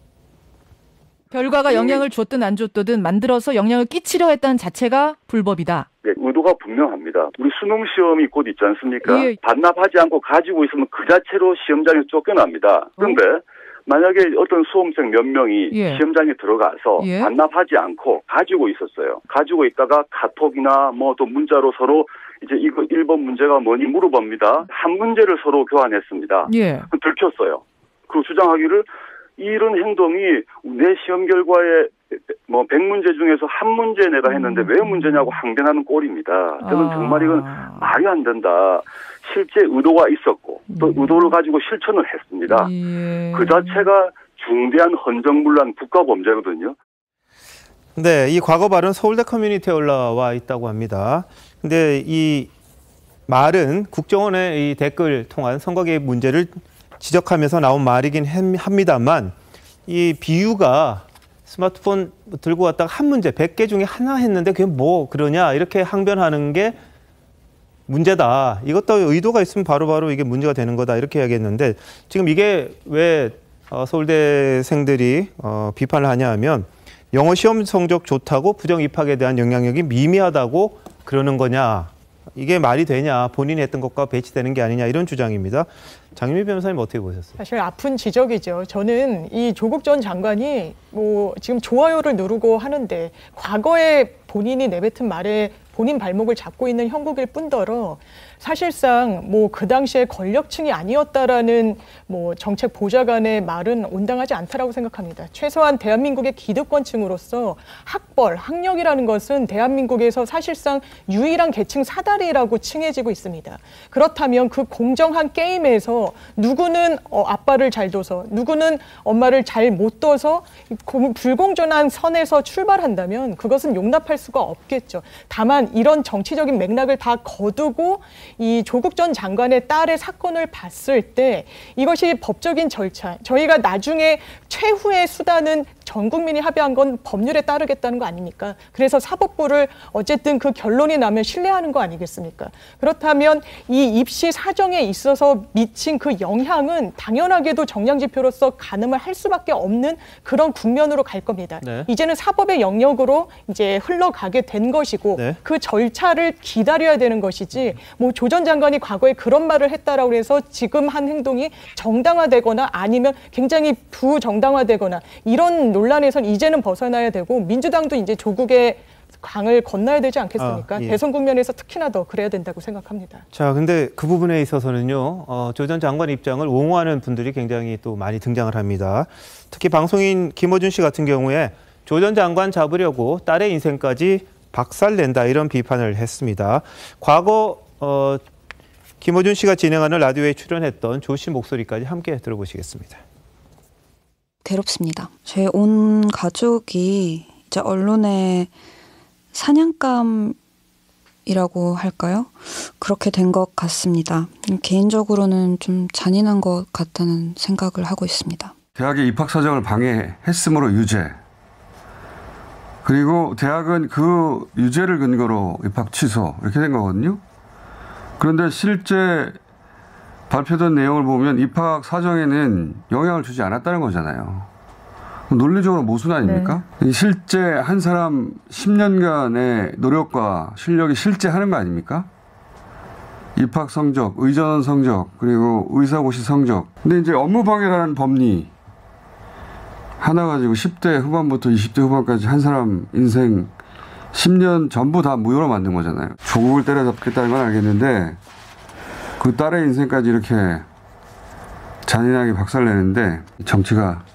G: 결과가 영향을 줬든 안 줬든 만들어서 영향을 끼치려 했다는 자체가 불법이다.
W: 네, 의도가 분명합니다. 우리 수능 시험이 곧 있지 않습니까?
G: 예.
W: 반납하지 않고 가지고 있으면 그 자체로 시험장에서 쫓겨납니다. 그런데 만약에 어떤 수험생 몇 명이 시험장에 들어가서 반납하지 않고 가지고 있었어요. 가지고 있다가 카톡이나 뭐 또 문자로 서로 이제 이거 1번 문제가 뭐니 물어봅니다. 한 문제를 서로 교환했습니다. 들켰어요. 그리고 주장하기를 이런 행동이 내 시험 결과에
F: 뭐 100문제 중에서 한 문제 내가 했는데 왜 문제냐고 항변하는 꼴입니다. 저는 정말 이건 말이 안 된다. 실제 의도가 있었고 또 의도를 가지고 실천을 했습니다. 그 자체가 중대한 헌정문란 국가범죄거든요.
A: 네, 이 과거 발언 서울대 커뮤니티에 올라와 있다고 합니다. 근데 이 말은 국정원의 이 댓글 통한 선거 개입 문제를 지적하면서 나온 말이긴 합니다만 이 비유가 스마트폰 들고 왔다가 한 문제 100개 중에 하나 했는데 그게 뭐 그러냐 이렇게 항변하는 게 문제다. 이것도 의도가 있으면 바로바로 이게 문제가 되는 거다 이렇게 이야기했는데 지금 이게 왜 서울대생들이 비판을 하냐 하면 영어 시험 성적 좋다고 부정 입학에 대한 영향력이 미미하다고 그러는 거냐. 이게 말이 되냐. 본인이 했던 것과 배치되는 게 아니냐 이런 주장입니다. 장윤미 변호사님 어떻게 보셨어요?
K: 사실 아픈 지적이죠. 저는 이 조국 전 장관이 뭐 지금 좋아요를 누르고 하는데 과거에 본인이 내뱉은 말에 본인 발목을 잡고 있는 형국일 뿐더러 사실상 뭐 그 당시에 권력층이 아니었다라는 뭐 정책 보좌관의 말은 온당하지 않다라고 생각합니다. 최소한 대한민국의 기득권층으로서 학벌, 학력이라는 것은 대한민국에서 사실상 유일한 계층 사다리라고 칭해지고 있습니다. 그렇다면 그 공정한 게임에서 누구는 아빠를 잘 둬서 누구는 엄마를 잘 못 둬서 불공정한 선에서 출발한다면 그것은 용납할 수가 없겠죠. 다만 이런 정치적인 맥락을 다 거두고 이 조국 전 장관의 딸의 사건을 봤을 때 이것이 법적인 절차, 저희가 나중에 최후의 수단은 전 국민이 합의한 건 법률에 따르겠다는 거 아닙니까? 그래서 사법부를 어쨌든 그 결론이 나면 신뢰하는 거 아니겠습니까? 그렇다면 이 입시 사정에 있어서 미친 그 영향은 당연하게도 정량지표로서 가늠을 할 수밖에 없는 그런 국면으로 갈 겁니다. 네. 이제는 사법의 영역으로 이제 흘러가게 된 것이고 네. 그 절차를 기다려야 되는 것이지 뭐 조 전 장관이 과거에 그런 말을 했다라고 해서 지금 한 행동이 정당화되거나 아니면 굉장히 부정당화되거나 이런 논란에선 이제는 벗어나야 되고 민주당도 이제 조국의 강을 건너야 되지 않겠습니까? 예. 대선 국면에서 특히나 더 그래야 된다고 생각합니다.
A: 자, 근데 그 부분에 있어서는요, 조 전 장관 입장을 옹호하는 분들이 굉장히 또 많이 등장을 합니다. 특히 방송인 김어준 씨 같은 경우에 조 전 장관 잡으려고 딸의 인생까지 박살낸다 이런 비판을 했습니다. 과거 김어준 씨가 진행하는 라디오에 출연했던 조 씨 목소리까지 함께 들어보시겠습니다.
I: 괴롭습니다. 제 온 가족이 이제 언론의 사냥감이라고 할까요? 그렇게 된 것 같습니다. 개인적으로는 좀 잔인한 것 같다는 생각을 하고 있습니다.
V: 대학의 입학 사정을 방해했으므로 유죄. 그리고 대학은 그 유죄를 근거로 입학 취소 이렇게 된 거거든요. 그런데 실제 발표된 내용을 보면 입학 사정에는 영향을 주지 않았다는 거잖아요. 논리적으로 모순 아닙니까? 네. 실제 한 사람 10년간의 노력과 실력이 실제 하는 거 아닙니까? 입학 성적, 의전원 성적, 그리고 의사고시 성적. 근데 이제 업무방해라는 법리 하나 가지고 10대 후반부터 20대 후반까지 한 사람 인생 10년 전부 다 무효로 만든 거잖아요. 조국을 때려잡겠다는 건 알겠는데 그 딸의 인생까지 이렇게 잔인하게 박살내는데 정치가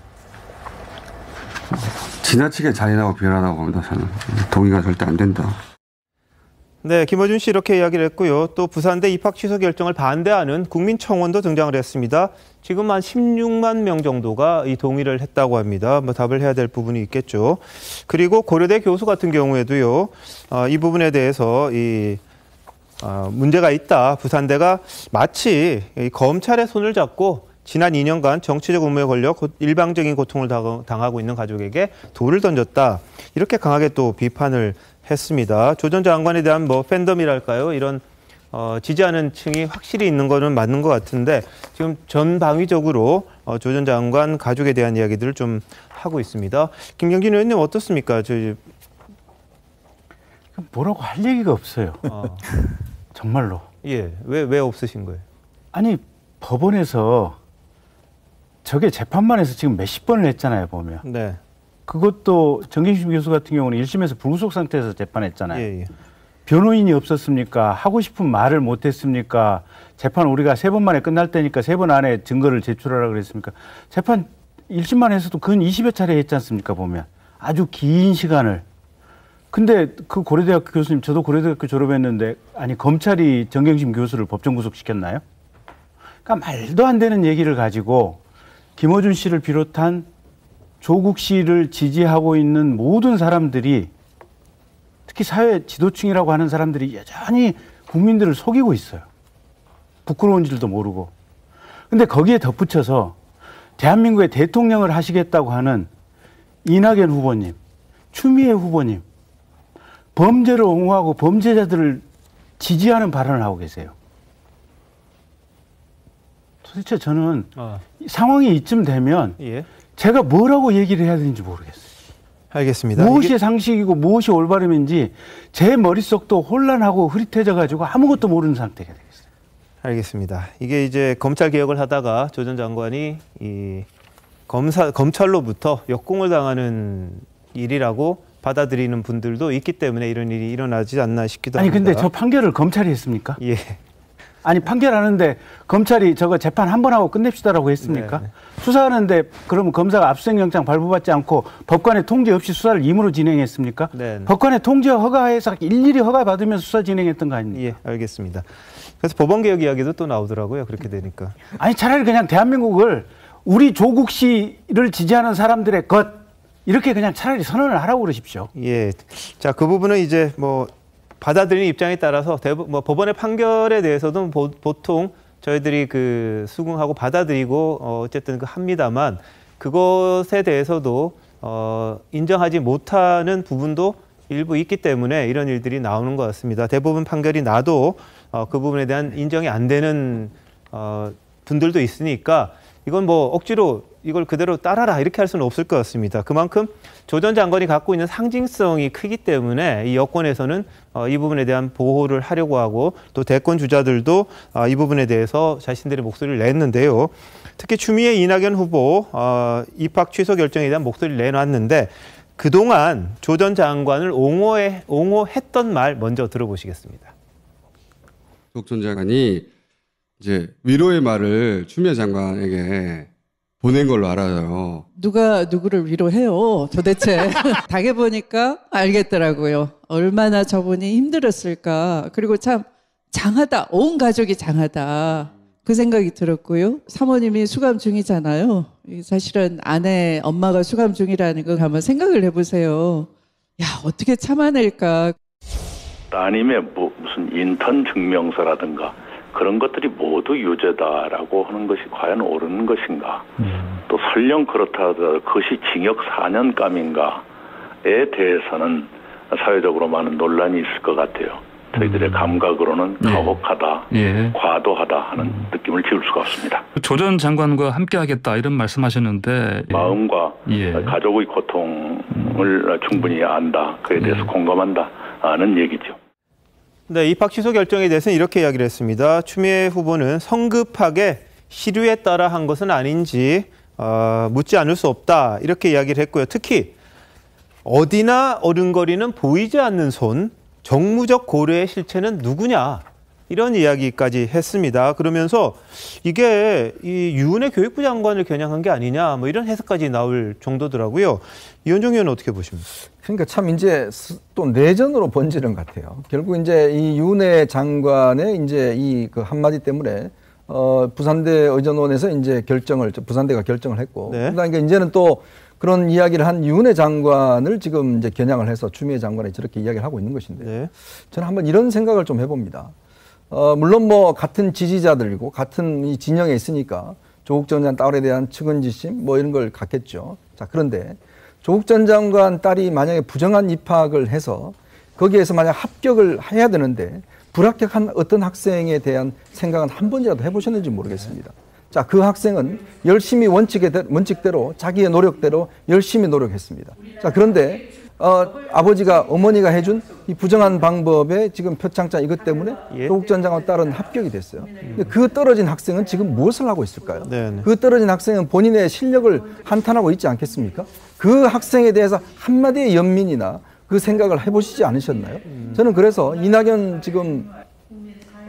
V: 지나치게 잔인하고 비열하다고 봅니다. 저는 동의가 절대 안 된다.
A: 네, 김어준 씨 이렇게 이야기를 했고요. 또 부산대 입학 취소 결정을 반대하는 국민청원도 등장을 했습니다. 지금 한 16만 명 정도가 이 동의를 했다고 합니다. 뭐 답을 해야 될 부분이 있겠죠. 그리고 고려대 교수 같은 경우에도요. 이 부분에 대해서 문제가 있다. 부산대가 마치 검찰의 손을 잡고 지난 2년간 정치적 음모에 걸려 일방적인 고통을 당하고 있는 가족에게 돌을 던졌다. 이렇게 강하게 또 비판을 했습니다. 조 전 장관에 대한 뭐 팬덤이랄까요? 이런 지지하는 층이 확실히 있는 거는 맞는 것 같은데 지금 전방위적으로 조 전 장관 가족에 대한 이야기들을 좀 하고 있습니다. 김경진 의원님 어떻습니까?
L: 뭐라고 할 얘기가 없어요. 정말로.
A: 예, 왜 없으신 거예요?
L: 아니 법원에서 저게 재판만 해서 지금 몇십 번을 했잖아요, 보면.
A: 네.
L: 그것도 정경심 교수 같은 경우는 1심에서 불구속 상태에서 재판했잖아요.
A: 예.
L: 변호인이 없었습니까? 하고 싶은 말을 못했습니까? 재판 우리가 3번 만에 끝날 때니까 3번 안에 증거를 제출하라고 그랬습니까? 재판 1심만 해서도 근 20여 차례 했지 않습니까, 보면. 아주 긴 시간을. 근데 그 고려대학교 교수님, 저도 고려대학교 졸업했는데 아니 검찰이 정경심 교수를 법정 구속시켰나요? 그러니까 말도 안 되는 얘기를 가지고 김어준 씨를 비롯한 조국 씨를 지지하고 있는 모든 사람들이, 특히 사회 지도층이라고 하는 사람들이 여전히 국민들을 속이고 있어요. 부끄러운 줄도 모르고. 근데 거기에 덧붙여서 대한민국의 대통령을 하시겠다고 하는 이낙연 후보님, 추미애 후보님, 범죄를 옹호하고 범죄자들을 지지하는 발언을 하고 계세요. 도대체 저는 상황이 이쯤 되면 제가 뭐라고 얘기를 해야 되는지 모르겠어요.
A: 알겠습니다.
L: 무엇이 상식이고 무엇이 올바름인지 제 머릿속도 혼란하고 흐릿해져가지고 아무것도 모르는 상태가 되겠어요.
A: 알겠습니다. 이게 이제 검찰 개혁을 하다가 조 전 장관이 이 검찰로부터 역공을 당하는 일이라고 받아들이는 분들도 있기 때문에 이런 일이 일어나지 않나 싶기도 합니다.
L: 아니 근데 저 판결을 검찰이 했습니까?
A: 예.
L: 아니 판결하는데 검찰이 저거 재판 한 번 하고 끝냅시다라고 했습니까? 네. 수사하는데 그러면 검사가 압수수색영장 발부받지 않고 법관의 통제 없이 수사를 임의로 진행했습니까? 네. 법관의 통제 허가해서 일일이 허가 받으면서 수사 진행했던 거 아닙니까?
A: 예, 알겠습니다. 그래서 법원개혁 이야기도 또 나오더라고요. 그렇게 되니까.
L: 아니 차라리 그냥 대한민국을 우리 조국 씨를 지지하는 사람들의 것 이렇게 그냥 차라리 선언을 하라고 그러십시오.
A: 예. 자, 그 부분은 이제 뭐 받아들이는 입장에 따라서 뭐 법원의 판결에 대해서도 보통 저희들이 그 수긍하고 받아들이고 어쨌든 그 합니다만 그것에 대해서도 인정하지 못하는 부분도 일부 있기 때문에 이런 일들이 나오는 것 같습니다. 대부분 판결이 나도 그 부분에 대한 인정이 안 되는 분들도 있으니까 이건 뭐 억지로 이걸 그대로 따라라 이렇게 할 수는 없을 것 같습니다. 그만큼 조 전 장관이 갖고 있는 상징성이 크기 때문에 이 여권에서는 이 부분에 대한 보호를 하려고 하고 또 대권 주자들도 이 부분에 대해서 자신들의 목소리를 냈는데요. 특히 추미애 이낙연 후보 입학 취소 결정에 대한 목소리를 내놨는데 그동안 조 전 장관을 옹호했던 말 먼저 들어보시겠습니다.
V: 조국 전 장관이 이제 위로의 말을 추미애 장관에게 보낸 걸로 알아요.
J: 누가 누구를 위로해요? 도대체 당해보니까 알겠더라고요. 얼마나 저분이 힘들었을까. 그리고 참 장하다. 온 가족이 장하다. 그 생각이 들었고요. 사모님이 수감 중이잖아요. 사실은 아내, 엄마가 수감 중이라는 거 한번 생각을 해보세요. 야, 어떻게 참아낼까.
M: 따님의 무슨 인턴 증명서라든가 그런 것들이 모두 유죄다라고 하는 것이 과연 옳은 것인가. 또 설령 그렇다 하더라도 그것이 징역 4년감인가에 대해서는 사회적으로 많은 논란이 있을 것 같아요. 저희들의 감각으로는 가혹하다, 과도하다 하는 느낌을 지울 수가 없습니다.
O: 조 전 장관과 함께하겠다 이런 말씀하셨는데
M: 마음과 가족의 고통을 충분히 안다. 그에 대해서 공감한다는 얘기죠.
A: 네, 입학 취소 결정에 대해서는 이렇게 이야기를 했습니다. 추미애 후보는 성급하게 시류에 따라 한 것은 아닌지 묻지 않을 수 없다 이렇게 이야기를 했고요. 특히 어디나 어른거리는 보이지 않는 손, 정무적 고려의 실체는 누구냐 이런 이야기까지 했습니다. 그러면서 이게 이 유은혜 교육부 장관을 겨냥한 게 아니냐 뭐 이런 해석까지 나올 정도더라고요. 이현종 의원은 어떻게 보십니까?
D: 그러니까 참 이제 또 내전으로 번지는 것 같아요. 결국 이제 이 유은혜 장관의 이제 이 그 한마디 때문에 부산대 의전원에서 이제 부산대가 결정을 했고, 그러니까 이제는 또 그런 이야기를 한 유은혜 장관을 지금 이제 겨냥을 해서 추미애 장관이 저렇게 이야기를 하고 있는 것인데, 저는 한번 이런 생각을 좀 해봅니다. 물론 뭐 같은 지지자들이고 같은 이 진영에 있으니까 조국 전 장관 딸에 대한 측은지심 뭐 이런 걸 갖겠죠. 자, 그런데 조국 전 장관 딸이 만약에 부정한 입학을 해서 거기에서 만약 합격을 해야 되는데 불합격한 어떤 학생에 대한 생각은 한 번이라도 해보셨는지 모르겠습니다. 자, 그 학생은 열심히 원칙대로 자기의 노력대로 열심히 노력했습니다. 자, 그런데 아버지가 어머니가 해준 이 부정한 방법에 지금 표창장 이것 때문에 조국 전 장관 딸은 합격이 됐어요. 근데 그 떨어진 학생은 지금 무엇을 하고 있을까요? 그 떨어진 학생은 본인의 실력을 한탄하고 있지 않겠습니까? 그 학생에 대해서 한마디의 연민이나 그 생각을 해보시지 않으셨나요? 저는 그래서 이낙연 지금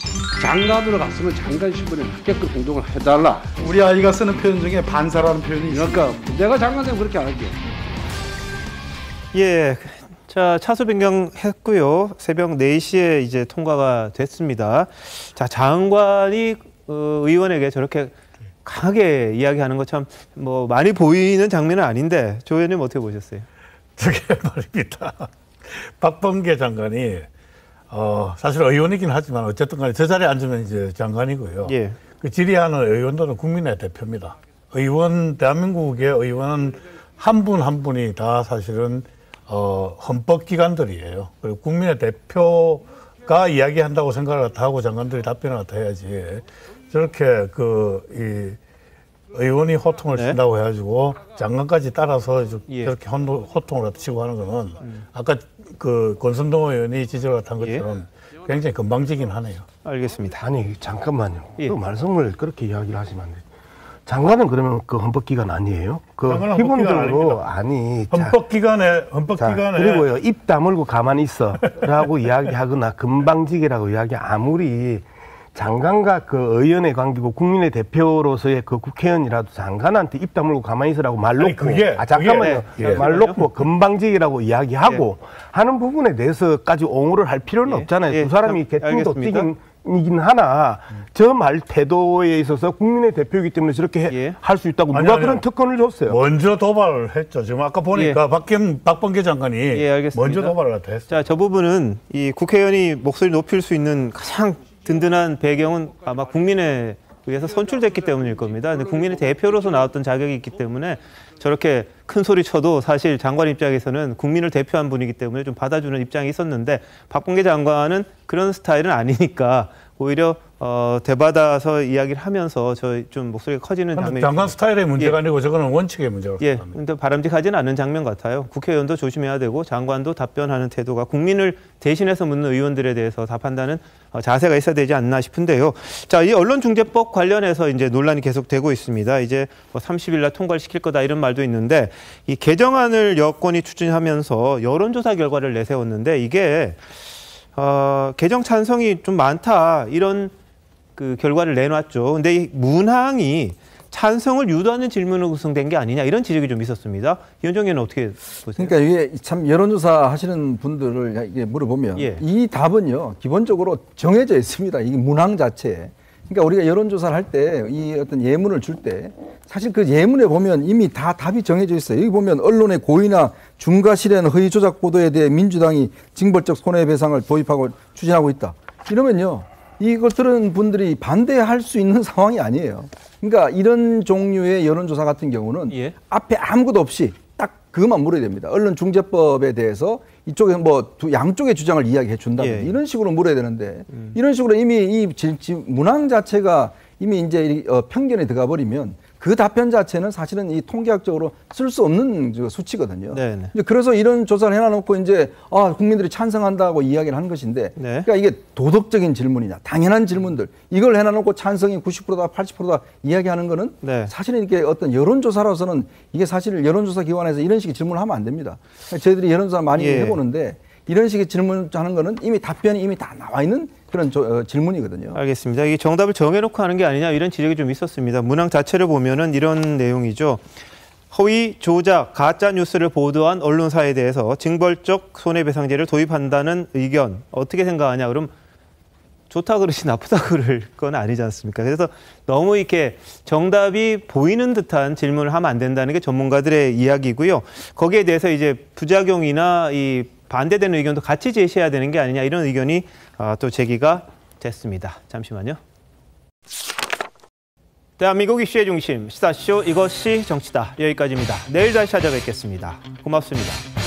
P: 장관으로 갔으면 장관 신분에 맞게끔 행동을 해달라.
X: 우리 아이가 쓰는 표현 중에 반사라는 표현이 있어요.
P: 그러니까 내가 장관 되면 그렇게 안 할게.
A: 예. 자, 차수 변경했고요. 새벽 4시에 이제 통과가 됐습니다. 자, 장관이 의원에게 저렇게 강하게 이야기하는 것 참 뭐 많이 보이는 장면은 아닌데 조 의원님 어떻게 보셨어요?
H: 저게 말입니다. 박범계 장관이 사실 의원이긴 하지만 어쨌든 간에 저 자리에 앉으면 이제 장관이고요.
A: 예.
H: 그 질의하는 의원들은 국민의 대표입니다. 대한민국의 의원 한 분 한 분이 다 사실은 헌법기관들이에요. 그리고 국민의 대표가 이야기한다고 생각을 하고 장관들이 답변을 해야지 저렇게 이 의원이 호통을 친다고 해가지고 장관까지 따라서 저렇게 호통을 치고 하는 거는 아까 그 권선동 의원이 지적을 한 것처럼 굉장히 건방지긴 하네요.
A: 알겠습니다.
N: 아니 잠깐만요. 그 말씀을 그렇게 이야기를 하시면 안 돼요. 장관은 그러면 그 헌법기관 아니에요? 그 기본적으로 아니.
H: 헌법기관에
N: 그리고요 입 다물고 가만히 있어라고 이야기하거나 금방지게라고 이야기 아무리 장관과 그 의원의 관계고 국민의 대표로서의 그 국회의원이라도 장관한테 입 다물고 가만히 있으라고 말 놓고 잠깐만요. 말 놓고 금방지기라고 이야기하고 하는 부분에 대해서까지 옹호를 할 필요는 없잖아요. 두 사람이 개통도 뛰긴 하나 저 말 태도에 있어서 국민의 대표이기 때문에 저렇게 할 수 있다고 누가 그런 특권을 줬어요?
H: 먼저 도발을 했죠. 지금 아까 보니까 박범계 장관이 먼저 도발을 했어요.
A: 자, 저 부분은 이 국회의원이 목소리 높일 수 있는 가장 든든한 배경은 아마 국민에 의해서 선출됐기 때문일 겁니다. 근데 국민의 대표로서 나왔던 자격이 있기 때문에 저렇게 큰 소리 쳐도 사실 장관 입장에서는 국민을 대표한 분이기 때문에 좀 받아주는 입장이 있었는데 박범계 장관은 그런 스타일은 아니니까 오히려 대받아서 이야기를 하면서 좀 목소리가 커지는 장면이
H: 장관 스타일의 문제가 아니고 저거는 원칙의 문제라고 생각합니다.
A: 근데 바람직하지는 않은 장면 같아요. 국회의원도 조심해야 되고 장관도 답변하는 태도가 국민을 대신해서 묻는 의원들에 대해서 답한다는 자세가 있어야 되지 않나 싶은데요. 자, 이 언론중재법 관련해서 이제 논란이 계속되고 있습니다. 이제 뭐 30일 날 통과를 시킬 거다 이런 말도 있는데 이 개정안을 여권이 추진하면서 여론조사 결과를 내세웠는데 이게 개정 찬성이 좀 많다 이런 그 결과를 내놨죠. 근데 이 문항이 찬성을 유도하는 질문으로 구성된 게 아니냐 이런 지적이 좀 있었습니다. 이현정 의원은 어떻게 보세요?
D: 그러니까 이게 참 여론조사 하시는 분들을 이게 물어보면 이 답은요 기본적으로 정해져 있습니다. 이 문항 자체에. 그러니까 우리가 여론조사를 할 때 이 어떤 예문을 줄 때 사실 그 예문에 보면 이미 다 답이 정해져 있어요. 여기 보면 언론의 고의나 중과실현 허위 조작 보도에 대해 민주당이 징벌적 손해배상을 도입하고 추진하고 있다. 이러면요. 이걸 들은 분들이 반대할 수 있는 상황이 아니에요. 그러니까 이런 종류의 여론조사 같은 경우는 앞에 아무것도 없이 딱 그것만 물어야 됩니다. 언론중재법에 대해서 이쪽에 뭐 양쪽의 주장을 이야기해 준다든지 이런 식으로 물어야 되는데 이런 식으로 이미 이 문항 자체가 이미 이제 편견에 들어가 버리면 그 답변 자체는 사실은 이 통계학적으로 쓸 수 없는 수치거든요. 이제 그래서 이런 조사를 해놔놓고 이제 국민들이 찬성한다고 이야기를 하는 것인데 그러니까 이게 도덕적인 질문이냐 당연한 질문들 이걸 해놔놓고 찬성이 90%다 80%다 이야기하는 거는 사실은 이게 어떤 여론조사로서는 이게 사실 여론조사 기관에서 이런 식의 질문을 하면 안 됩니다. 저희들이 여론조사 많이 해보는데 이런 식의 질문하는 거는 이미 답변이 이미 다 나와 있는 그런 질문이거든요.
A: 알겠습니다. 이게 정답을 정해놓고 하는 게 아니냐 이런 지적이 좀 있었습니다. 문항 자체를 보면은 이런 내용이죠. 허위, 조작, 가짜 뉴스를 보도한 언론사에 대해서 징벌적 손해배상제를 도입한다는 의견 어떻게 생각하냐? 그럼 좋다 그러지 나쁘다 그럴 건 아니지 않습니까? 그래서 너무 이렇게 정답이 보이는 듯한 질문을 하면 안 된다는 게 전문가들의 이야기고요. 거기에 대해서 이제 부작용이나 이 반대되는 의견도 같이 제시해야 되는 게 아니냐 이런 의견이 또 제기가 됐습니다. 잠시만요. 대한민국 이슈의 중심 시사쇼 이것이 정치다. 여기까지입니다. 내일 다시 찾아뵙겠습니다. 고맙습니다.